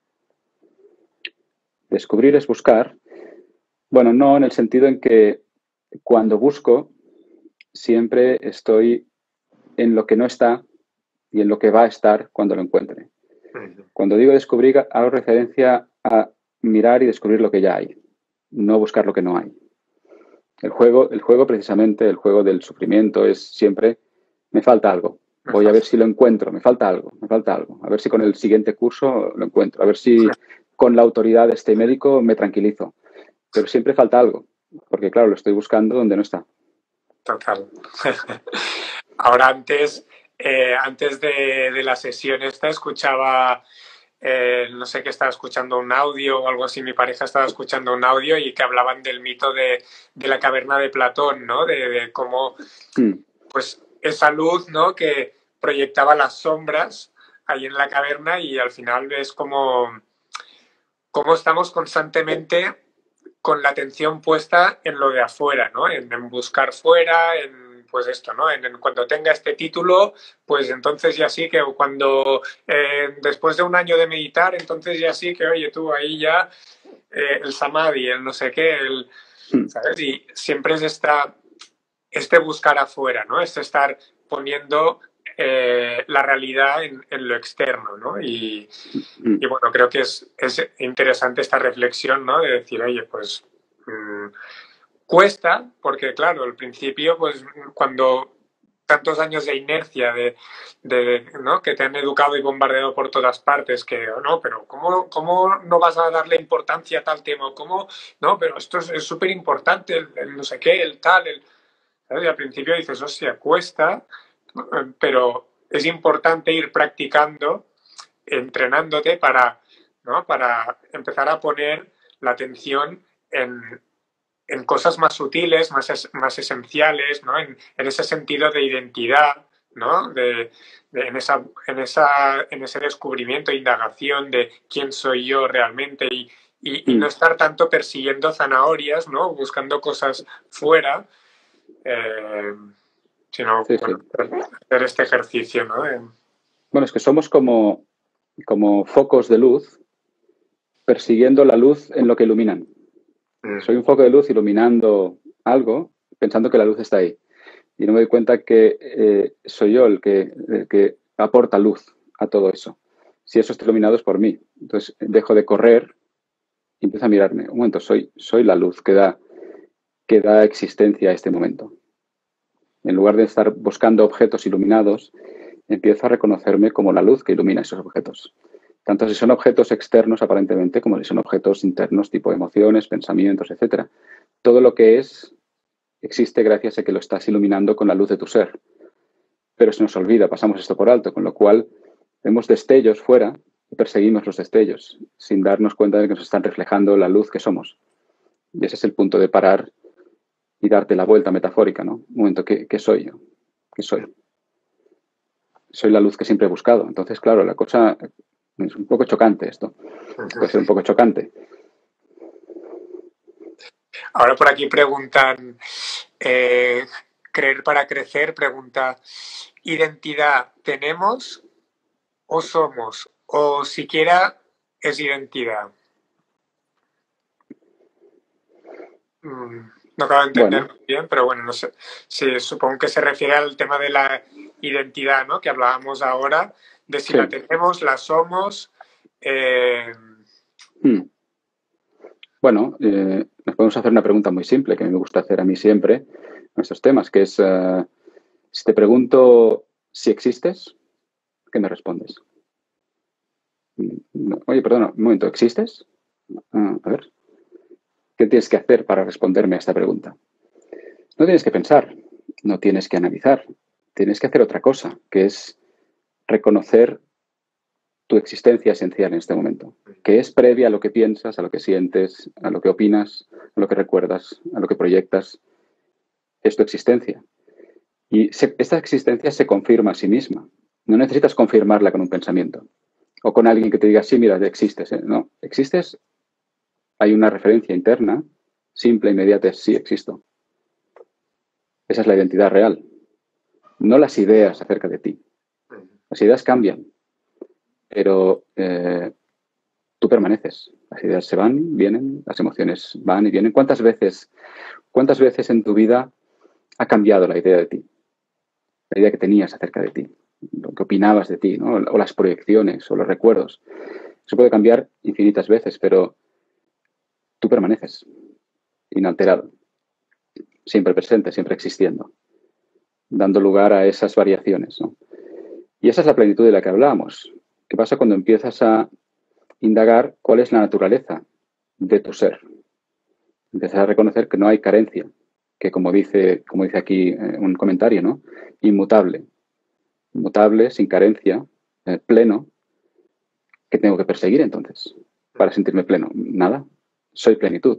Descubrir es buscar. Bueno, no en el sentido en que cuando busco siempre estoy en lo que no está y en lo que va a estar cuando lo encuentre. Uh-huh. Cuando digo descubrir, hago referencia a mirar y descubrir lo que ya hay, no buscar lo que no hay. El juego, el juego precisamente, el juego del sufrimiento es siempre, me falta algo. Voy a ver si lo encuentro, me falta algo, me falta algo. A ver si con el siguiente curso lo encuentro. A ver si con la autoridad de este médico me tranquilizo. Pero siempre falta algo, porque claro, lo estoy buscando donde no está. Total. Ahora antes, eh, antes de, de la sesión esta escuchaba, eh, no sé qué, estaba escuchando un audio o algo así, mi pareja estaba escuchando un audio y que hablaban del mito de, de la caverna de Platón, ¿no? De, de cómo, mm. pues, esa luz, ¿no? Que proyectaba las sombras ahí en la caverna y al final es como, como estamos constantemente con la atención puesta en lo de afuera, ¿no? En, en buscar fuera, en pues esto, ¿no? En, en cuando tenga este título, pues entonces ya sí que cuando eh, después de un año de meditar, entonces ya sí que, oye, tú ahí ya eh, el samadhi, el no sé qué, el, ¿sabes? Y siempre es esta, este buscar afuera, ¿no? Este estar poniendo eh, la realidad en, en lo externo, ¿no? Y, y bueno, creo que es, es interesante esta reflexión, ¿no? De decir, oye, pues mmm, cuesta, porque claro, al principio, pues cuando tantos años de inercia, de, de, ¿no? Que te han educado y bombardeado por todas partes, que no, pero ¿cómo, cómo no vas a darle importancia a tal tema? ¿Cómo? No, pero esto es súper importante, el, el no sé qué, el tal, el... ¿sabes? Y al principio dices, hostia, cuesta, pero es importante ir practicando, entrenándote para, ¿no? Para empezar a poner la atención en, en cosas más sutiles, más, es, más esenciales, ¿no? En, en ese sentido de identidad, ¿no? De, de, en, esa, en, esa, en ese descubrimiento, indagación de quién soy yo realmente y, y, y no estar tanto persiguiendo zanahorias, ¿no? Buscando cosas fuera, eh, sino Sí, bueno, sí. hacer este ejercicio, ¿no? De... Bueno, es que somos como, como focos de luz persiguiendo la luz en lo que iluminan. Mm. Soy un foco de luz iluminando algo, pensando que la luz está ahí. Y no me doy cuenta que eh, soy yo el que, el que aporta luz a todo eso. Si eso está iluminado es por mí. Entonces dejo de correr y empiezo a mirarme. Un momento, soy, soy la luz que da, que da existencia a este momento. En lugar de estar buscando objetos iluminados, empiezo a reconocerme como la luz que ilumina esos objetos. Tanto si son objetos externos aparentemente como si son objetos internos tipo emociones, pensamientos, etcétera. Todo lo que es existe gracias a que lo estás iluminando con la luz de tu ser. Pero se nos olvida, pasamos esto por alto, con lo cual vemos destellos fuera y perseguimos los destellos sin darnos cuenta de que nos están reflejando la luz que somos. Y ese es el punto de parar y darte la vuelta metafórica, ¿no? Un momento, ¿qué, qué soy yo? ¿Qué soy? Soy la luz que siempre he buscado. Entonces, claro, la cosa es un poco chocante esto. Puede ser un poco chocante. Ahora por aquí preguntan, eh, creer para crecer, pregunta, ¿identidad tenemos o somos? O siquiera es identidad. Mm, no acabo de entender Bueno. bien, pero bueno, no sé. Sí, supongo que se refiere al tema de la identidad, ¿no? Que hablábamos ahora, de si sí. La tenemos, la somos. Eh... Hmm. Bueno, eh, nos podemos hacer una pregunta muy simple que a mí me gusta hacer a mí siempre en estos temas, que es, uh, si te pregunto si existes, ¿qué me respondes? No, oye, perdona, un momento, ¿existes? Uh, a ver, ¿qué tienes que hacer para responderme a esta pregunta? No tienes que pensar, no tienes que analizar, tienes que hacer otra cosa, que es reconocer tu existencia esencial en este momento, que es previa a lo que piensas, a lo que sientes, a lo que opinas, a lo que recuerdas, a lo que proyectas. Es tu existencia. Y se, esta existencia se confirma a sí misma. No necesitas confirmarla con un pensamiento o con alguien que te diga, sí, mira, existes. ¿eh? No, existes, hay una referencia interna, simple, inmediata, es sí, existo. Esa es la identidad real. No las ideas acerca de ti. Las ideas cambian, pero eh, tú permaneces. Las ideas se van, vienen, las emociones van y vienen. ¿Cuántas veces, cuántas veces en tu vida ha cambiado la idea de ti? La idea que tenías acerca de ti, lo que opinabas de ti, ¿no? O las proyecciones o los recuerdos. Eso puede cambiar infinitas veces, pero tú permaneces inalterado, siempre presente, siempre existiendo, dando lugar a esas variaciones, ¿no? Y esa es la plenitud de la que hablábamos. ¿Qué pasa cuando empiezas a indagar cuál es la naturaleza de tu ser? Empiezas a reconocer que no hay carencia, que como dice, como dice aquí eh, un comentario, ¿no? Inmutable. Inmutable, sin carencia, eh, pleno. ¿Qué tengo que perseguir entonces para sentirme pleno? Nada. Soy plenitud.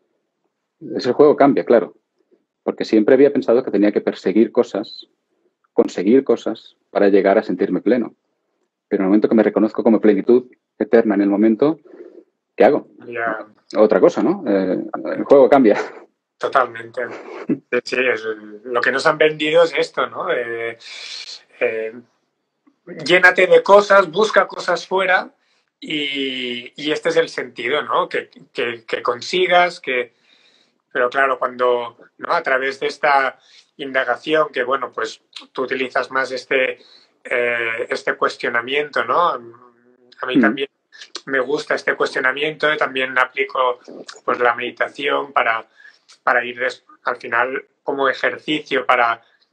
Ese juego cambia, claro. Porque siempre había pensado que tenía que perseguir cosas, conseguir cosas para llegar a sentirme pleno. Pero en el momento que me reconozco como plenitud eterna en el momento, ¿qué hago? Yeah. Otra cosa, ¿no? Eh, el juego cambia. Totalmente. Sí, es, lo que nos han vendido es esto, ¿no? Eh, eh, llénate de cosas, busca cosas fuera y, y este es el sentido, ¿no? Que, que, que consigas, que... Pero claro, cuando, ¿no? A través de esta indagación, que bueno, pues tú utilizas más este, eh, este cuestionamiento, ¿no? A mí mm. también me gusta este cuestionamiento, también aplico pues la meditación para, para ir des, al final como ejercicio para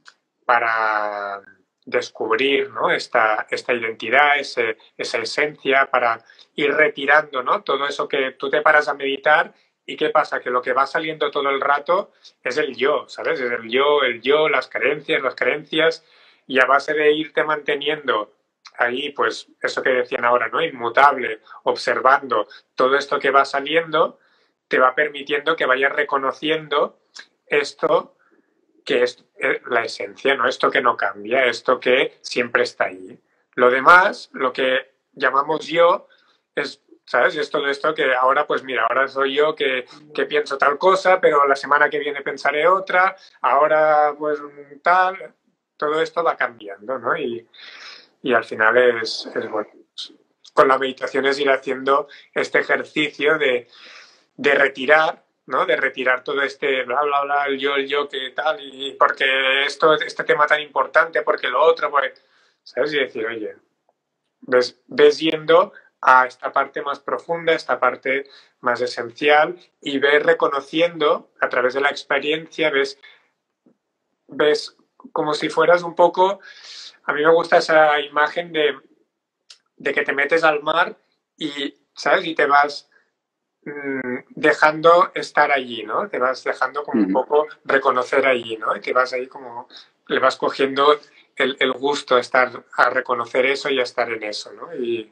para descubrir, ¿no? esta, esta identidad, ese, esa esencia, para ir retirando, ¿no? Todo eso que tú te paras a meditar y ¿qué pasa? Que lo que va saliendo todo el rato es el yo, ¿sabes? Es el yo, el yo, las creencias, las creencias, y a base de irte manteniendo ahí, pues eso que decían ahora, ¿no? Inmutable, observando todo esto que va saliendo, te va permitiendo que vayas reconociendo esto que es la esencia, ¿no? Esto que no cambia, esto que siempre está ahí. Lo demás, lo que llamamos yo, es, ¿sabes? Es todo esto que ahora, pues mira, ahora soy yo que, que pienso tal cosa, pero la semana que viene pensaré otra, ahora pues tal, todo esto va cambiando, ¿no? Y, y al final es, es bueno. Con la meditación es ir haciendo este ejercicio de, de retirar, ¿no? De retirar todo este bla, bla, bla, el yo, el yo, que tal, y porque esto, este tema tan importante, porque lo otro, pues, ¿sabes? Y decir, oye, ves, ves yendo a esta parte más profunda, esta parte más esencial, y ves reconociendo a través de la experiencia, ves, ves como si fueras un poco, a mí me gusta esa imagen de, de que te metes al mar y, ¿sabes? Y te vas dejando estar allí, ¿no? Te vas dejando como un poco reconocer allí, ¿no? Y te vas ahí como, le vas cogiendo el, el gusto a estar, a reconocer eso y a estar en eso, ¿no? Y,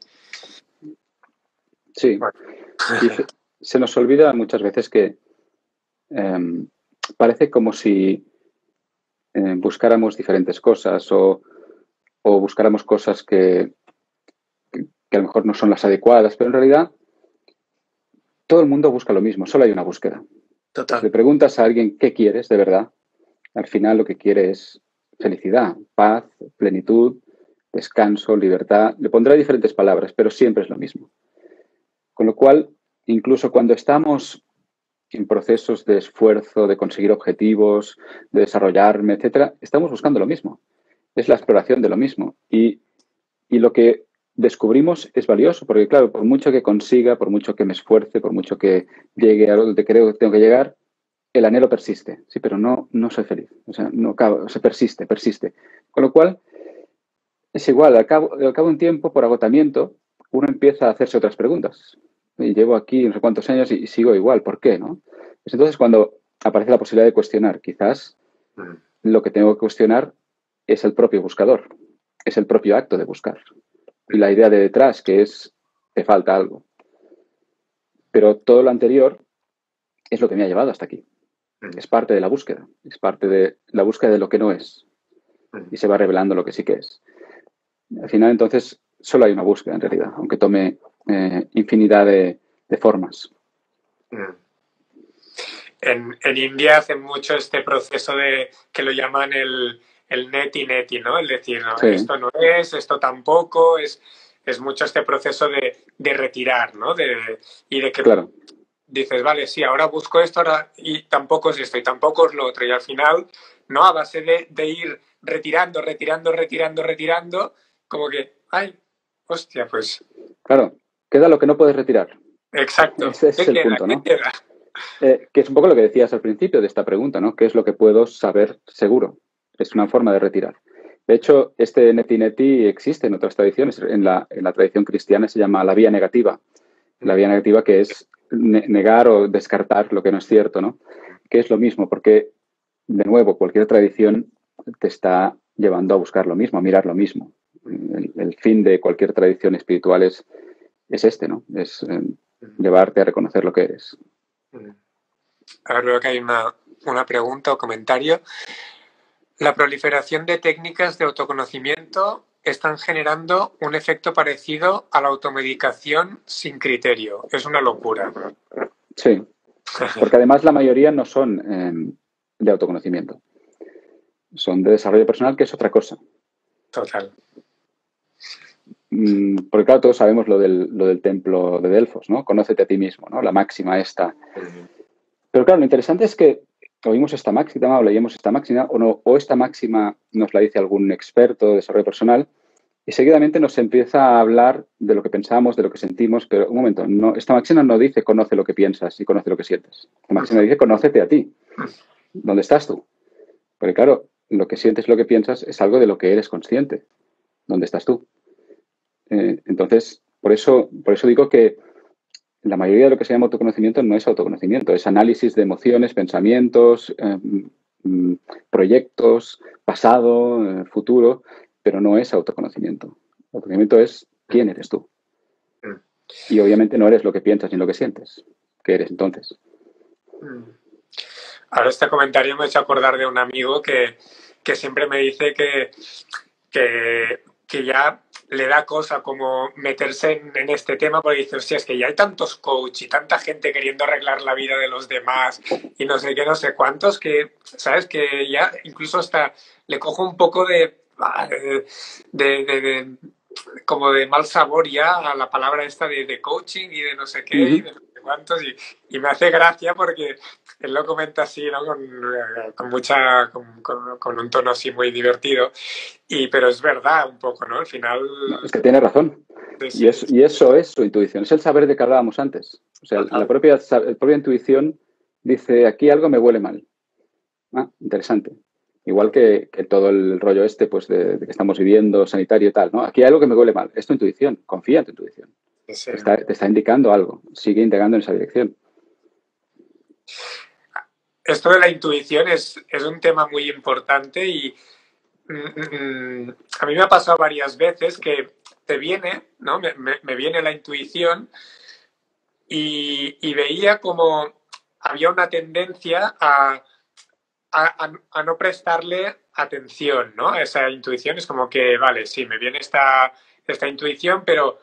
sí. Bueno. Y se, se nos olvida muchas veces que eh, parece como si eh, buscáramos diferentes cosas o, o buscáramos cosas que, que, que a lo mejor no son las adecuadas, pero en realidad todo el mundo busca lo mismo, solo hay una búsqueda. Total. Si le preguntas a alguien qué quieres de verdad, al final lo que quiere es felicidad, paz, plenitud, descanso, libertad. Le pondré diferentes palabras, pero siempre es lo mismo. Con lo cual, incluso cuando estamos en procesos de esfuerzo, de conseguir objetivos, de desarrollarme, etcétera, estamos buscando lo mismo. Es la exploración de lo mismo. Y, y lo que descubrimos es valioso, porque claro, por mucho que consiga, por mucho que me esfuerce, por mucho que llegue a donde creo que tengo que llegar, el anhelo persiste, sí, pero no, no soy feliz. O sea, no acabo, o sea, persiste, persiste. Con lo cual, es igual, al cabo, al cabo de un tiempo, por agotamiento, uno empieza a hacerse otras preguntas. Y llevo aquí no sé cuántos años y, y sigo igual, ¿por qué? ¿No? Pues entonces, cuando aparece la posibilidad de cuestionar, quizás mm. lo que tengo que cuestionar es el propio buscador, es el propio acto de buscar. Y la idea de detrás, que es, te falta algo. Pero todo lo anterior es lo que me ha llevado hasta aquí. Es parte de la búsqueda, es parte de la búsqueda de lo que no es. Y se va revelando lo que sí que es. Al final, entonces, solo hay una búsqueda en realidad, aunque tome eh, infinidad de, de formas. En, en India hacen mucho este proceso de que lo llaman el, el neti neti, ¿no? El decir, no, sí. Esto no es, esto tampoco, es, es mucho este proceso de, de retirar, ¿no? De, y de que claro. dices, vale, sí, ahora busco esto, ahora y tampoco es esto, y tampoco es lo otro. Y al final, ¿no? A base de, de ir retirando, retirando, retirando, retirando, como que, ay, hostia, pues... Claro, queda lo que no puedes retirar. Exacto. Ese es el queda? punto, ¿no? ¿Qué queda? Eh, que es un poco lo que decías al principio de esta pregunta, ¿no? ¿Qué es lo que puedo saber seguro? Es una forma de retirar. De hecho, este neti neti existe en otras tradiciones. En la, en la tradición cristiana se llama la vía negativa. La vía negativa que es ne- negar o descartar lo que no es cierto, ¿no? Que es lo mismo, porque, de nuevo, cualquier tradición te está llevando a buscar lo mismo, a mirar lo mismo. El, el fin de cualquier tradición espiritual es, es este, ¿no? Es eh, llevarte a reconocer lo que eres. Ahora veo que hay una, una pregunta o comentario. La proliferación de técnicas de autoconocimiento están generando un efecto parecido a la automedicación sin criterio. Es una locura. Sí, porque además la mayoría no son eh, de autoconocimiento. Son de desarrollo personal, que es otra cosa. Total. Porque claro, todos sabemos lo del, lo del templo de Delfos, ¿no? Conócete a ti mismo, ¿no? La máxima esta. Uh-huh. Pero claro, lo interesante es que oímos esta máxima o leímos esta máxima o, no, o esta máxima nos la dice algún experto de desarrollo personal y seguidamente nos empieza a hablar de lo que pensamos, de lo que sentimos, pero un momento, no, esta máxima no dice conoce lo que piensas y conoce lo que sientes. Esta máxima dice conócete a ti. ¿Dónde estás tú? Porque claro, lo que sientes, lo que piensas, es algo de lo que eres consciente. ¿Dónde estás tú? Eh, entonces, por eso, por eso digo que la mayoría de lo que se llama autoconocimiento no es autoconocimiento, es análisis de emociones, pensamientos, eh, mm, proyectos, pasado, eh, futuro, pero no es autoconocimiento. Autoconocimiento es quién eres tú. Y obviamente no eres lo que piensas ni lo que sientes. ¿Qué eres entonces? Ahora este comentario me ha hecho acordar de un amigo que, que siempre me dice que, que, que ya le da cosa como meterse en, en este tema porque dice, hostia, es que ya hay tantos coach y tanta gente queriendo arreglar la vida de los demás y no sé qué, no sé cuántos, que, ¿sabes? Que ya incluso hasta le cojo un poco de, de, de, de como de mal sabor ya a la palabra esta de, de coaching y de no sé qué uh-huh. y de no sé cuántos y, y me hace gracia porque él lo comenta así, ¿no? Con, con mucha, con, con, con un tono así muy divertido, y, pero es verdad un poco, ¿no? Al final... No, es que tiene razón. Sí, sí, y, es, sí. y eso es su intuición, es el saber de que hablábamos antes. O sea, la propia, la propia intuición dice, aquí algo me huele mal. Ah, interesante. Igual que, que todo el rollo este, pues, de, de que estamos viviendo, sanitario y tal, ¿no? Aquí hay algo que me huele mal. Es tu intuición. Confía en tu intuición. Sí. Te, está, te está indicando algo. Sigue indagando en esa dirección. Esto de la intuición es, es un tema muy importante y mm, a mí me ha pasado varias veces que te viene, ¿no? Me, me, me viene la intuición y, y veía como había una tendencia a... A, a, a no prestarle atención, ¿no? A esa intuición es como que, vale, sí, me viene esta, esta intuición, pero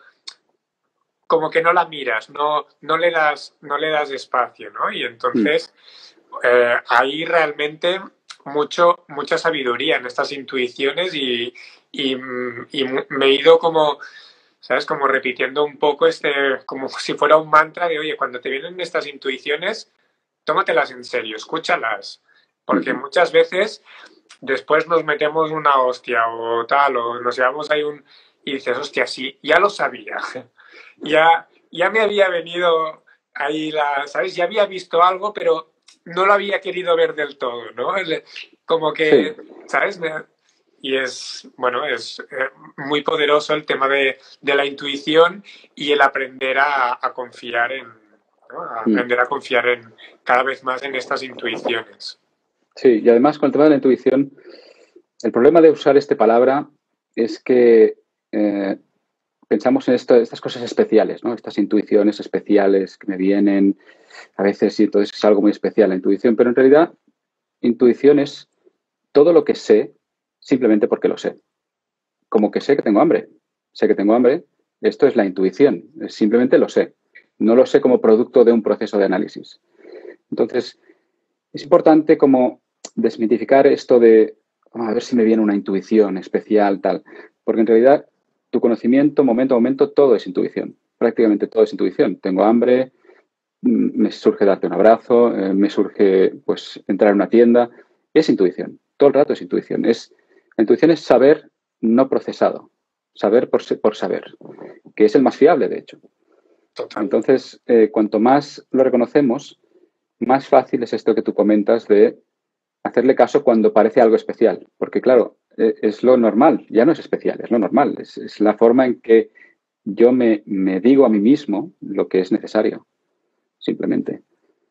como que no la miras, no, no, le, das, no le das espacio, ¿no? Y entonces eh, hay realmente mucho, mucha sabiduría en estas intuiciones y, y, y me he ido como, ¿sabes? Como repitiendo un poco este, como si fuera un mantra de, oye, cuando te vienen estas intuiciones, tómatelas en serio, escúchalas. Porque muchas veces después nos metemos una hostia o tal, o nos llevamos ahí un... Y dices, hostia, sí, ya lo sabía. ya, ya me había venido ahí la... ¿Sabes? Ya había visto algo, pero no lo había querido ver del todo, ¿no? Como que, sí. ¿Sabes? Y es, bueno, es muy poderoso el tema de, de la intuición y el aprender a, a confiar en... ¿no? A aprender a confiar en cada vez más en estas intuiciones. Sí, y además con el tema de la intuición, el problema de usar esta palabra es que eh, pensamos en esto, estas cosas especiales, ¿no? Estas intuiciones especiales que me vienen a veces y entonces es algo muy especial la intuición, pero en realidad intuición es todo lo que sé simplemente porque lo sé. Como que sé que tengo hambre, sé que tengo hambre, esto es la intuición, simplemente lo sé. No lo sé como producto de un proceso de análisis. Entonces, es importante como desmitificar esto de oh, a ver si me viene una intuición especial, tal. Porque en realidad tu conocimiento, momento a momento, todo es intuición. Prácticamente todo es intuición. Tengo hambre, me surge darte un abrazo, eh, me surge pues entrar a una tienda. Es intuición. Todo el rato es intuición. Es, la intuición es saber no procesado. Saber por, por saber. Que es el más fiable, de hecho. Total. Entonces, eh, cuanto más lo reconocemos, más fácil es esto que tú comentas de hacerle caso cuando parece algo especial. Porque, claro, es lo normal, ya no es especial, es lo normal. Es, es la forma en que yo me, me digo a mí mismo lo que es necesario, simplemente.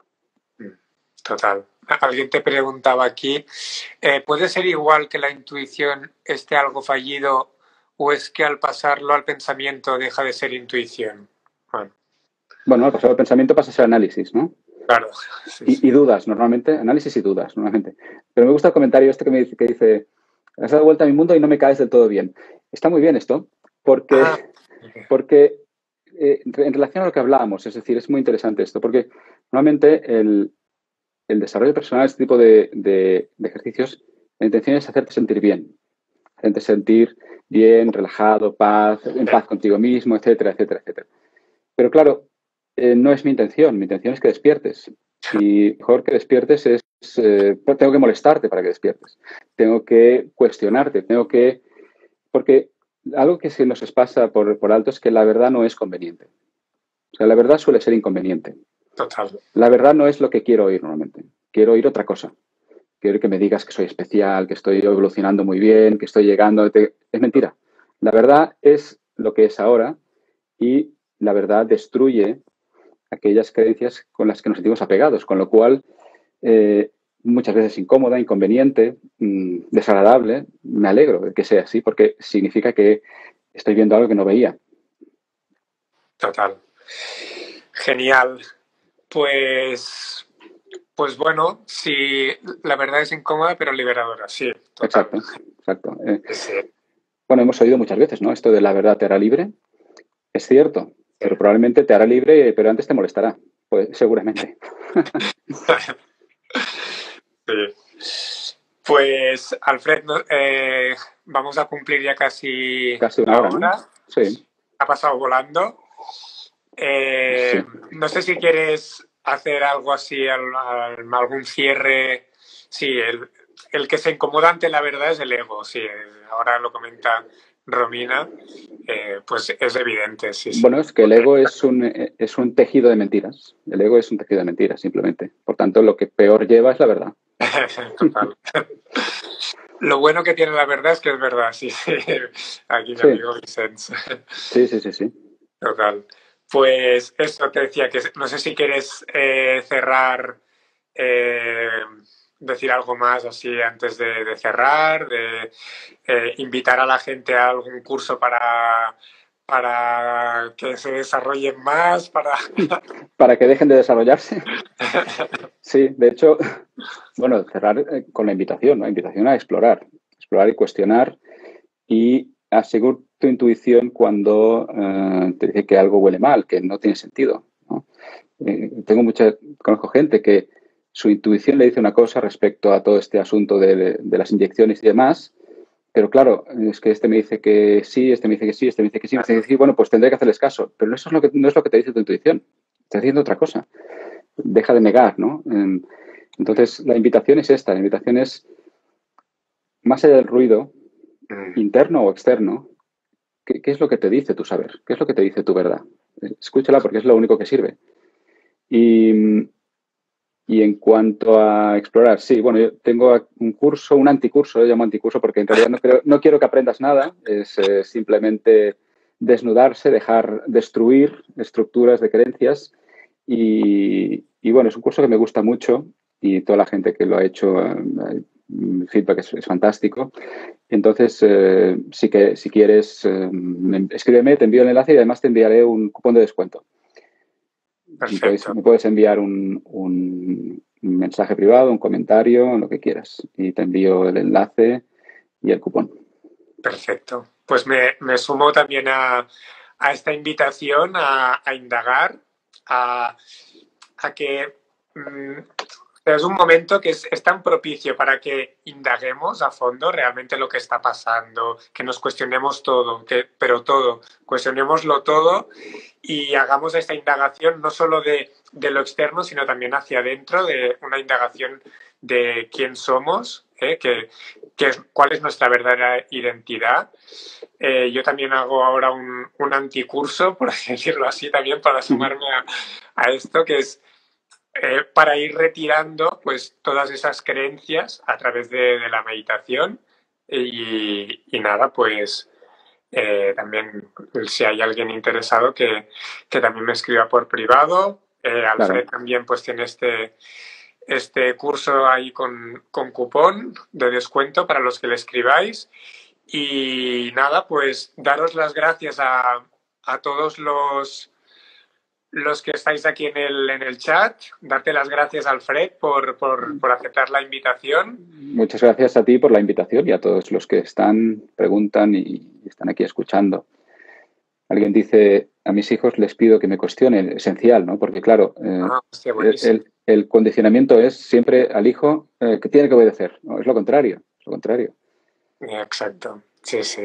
Total. Alguien te preguntaba aquí, eh, ¿puede ser igual que la intuición esté algo fallido o es que al pasarlo al pensamiento deja de ser intuición? Bueno, bueno al pasar al pensamiento pasa a ser análisis, ¿no? Claro. Sí, y, sí. y dudas, normalmente. Análisis y dudas, normalmente. Pero me gusta el comentario este que me dice, que dice, has dado vuelta a mi mundo y no me caes del todo bien. Está muy bien esto, porque, ah, okay. porque eh, en relación a lo que hablábamos, es decir, es muy interesante esto, porque normalmente el, el desarrollo personal, este tipo de, de, de ejercicios, la intención es hacerte sentir bien, hacerte sentir bien, relajado, paz, en paz contigo mismo, etcétera, etcétera, etcétera. Pero claro, eh, no es mi intención, mi intención es que despiertes. Y mejor que despiertes es, eh, tengo que molestarte para que despiertes. Tengo que cuestionarte, tengo que... Porque algo que se nos pasa por, por alto es que la verdad no es conveniente. O sea, la verdad suele ser inconveniente. Total. La verdad no es lo que quiero oír normalmente. Quiero oír otra cosa. quiero que me digas que soy especial, que estoy evolucionando muy bien, que estoy llegando. Te... Es mentira. La verdad es lo que es ahora y la verdad destruye aquellas creencias con las que nos sentimos apegados, con lo cual eh, muchas veces incómoda, inconveniente, mmm, desagradable. Me alegro de que sea así porque significa que estoy viendo algo que no veía. Total. Genial. Pues, pues bueno, sí, la verdad es incómoda, pero liberadora, sí, total. Exacto, exacto. Eh, sí. Bueno, hemos oído muchas veces, ¿no? Esto de la verdad te hará libre. Es cierto, pero probablemente te hará libre, pero antes te molestará. Pues seguramente. Sí. Pues, Alfred, eh, vamos a cumplir ya casi, Casi una la hora, ¿no? hora. Sí. Ha pasado volando. Eh, Sí. no sé si quieres hacer algo así, al, al, algún cierre. Sí, el, el que se incomoda ante la verdad es el ego. Sí, ahora lo comenta Romina. Eh, pues es evidente, sí, sí. Bueno, es que el ego es un, es un tejido de mentiras. El ego es un tejido de mentiras, simplemente. Por tanto, lo que peor lleva es la verdad. Total. Lo bueno que tiene la verdad es que es verdad, sí, sí. Aquí mi Sí. amigo Vicens. Sí, sí, sí, sí. Total. Pues eso te decía, que no sé si quieres eh, cerrar, eh, decir algo más así antes de, de cerrar, de eh, invitar a la gente a algún curso para, para que se desarrollen más, para... Para que dejen de desarrollarse. Sí, de hecho, bueno, cerrar con la invitación, ¿no? Invitación a explorar, explorar y cuestionar y a seguir tu intuición cuando uh, te dice que algo huele mal, que no tiene sentido, ¿no? Eh, tengo mucha, conozco gente que su intuición le dice una cosa respecto a todo este asunto de, de las inyecciones y demás, pero claro, es que este me dice que sí, este me dice que sí, este me dice que sí, me dice que sí, bueno, pues tendré que hacerles caso, pero eso es lo que, no es lo que te dice tu intuición, está diciendo otra cosa. Deja de negar, ¿no? Entonces, la invitación es esta, la invitación es, más allá del ruido, interno o externo, ¿qué, qué es lo que te dice tu saber? ¿Qué es lo que te dice tu verdad? Escúchala porque es lo único que sirve. Y, y en cuanto a explorar, sí, bueno, yo tengo un curso, un anticurso, lo llamo anticurso porque en realidad no, creo, no quiero que aprendas nada, es eh, simplemente desnudarse, dejar destruir estructuras de creencias y, y, bueno, es un curso que me gusta mucho y toda la gente que lo ha hecho, eh, el feedback es, es fantástico. Entonces, eh, sí que, si quieres, eh, escríbeme, te envío el enlace y además te enviaré un cupón de descuento. Me puedes, me puedes, enviar un, un, mensaje privado, un comentario, lo que quieras. Y te envío el enlace y el cupón. Perfecto. Pues me, me sumo también a, a esta invitación a, a indagar, a, a que mmm, es un momento que es, es, tan propicio para que indaguemos a fondo realmente lo que está pasando, que nos cuestionemos todo, que, pero todo, cuestionémoslo todo y hagamos esta indagación no solo de, de lo externo, sino también hacia adentro, de una indagación de quién somos, ¿eh? que, que es, cuál es nuestra verdadera identidad. Eh, yo también hago ahora un, un anticurso, por así decirlo así, también para sumarme a, a esto, que es eh, para ir retirando pues todas esas creencias a través de, de la meditación y, y nada, pues eh, también si hay alguien interesado que, que también me escriba por privado. Eh, Alfred claro. También pues tiene este, este curso ahí con, con cupón de descuento para los que le escribáis. Y nada, pues daros las gracias a, a todos los, los que estáis aquí en el, en el chat. Darte las gracias, Alfred, por, por, por aceptar la invitación. Muchas gracias a ti por la invitación y a todos los que están, preguntan y están aquí escuchando. Alguien dice, a mis hijos les pido que me cuestionen, esencial, ¿no? Porque claro, eh, ah, hostia, el, el condicionamiento es siempre al hijo eh, que tiene que obedecer, ¿no? Es lo contrario, es lo contrario. Exacto, sí, sí.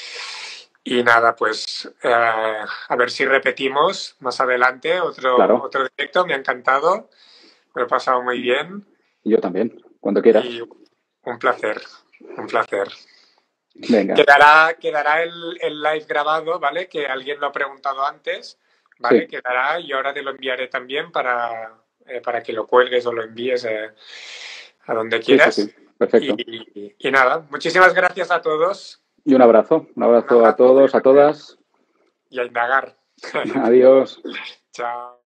Y nada, pues eh, a ver si repetimos más adelante otro, claro. otro directo, me ha encantado, me lo he pasado muy bien. Y yo también, cuando quieras. Y un placer, un placer. Venga. Quedará, quedará el, el live grabado, ¿vale? Que alguien lo ha preguntado antes, ¿vale? Sí. Quedará y ahora te lo enviaré también para, eh, para que lo cuelgues o lo envíes. Eh. a donde Sí, sí, quieras. sí. Perfecto. Y, y nada, muchísimas gracias a todos. Y un abrazo. Un Un abrazo a abrazo muy todos, a grande todas. y a indagar. Adiós. Chao.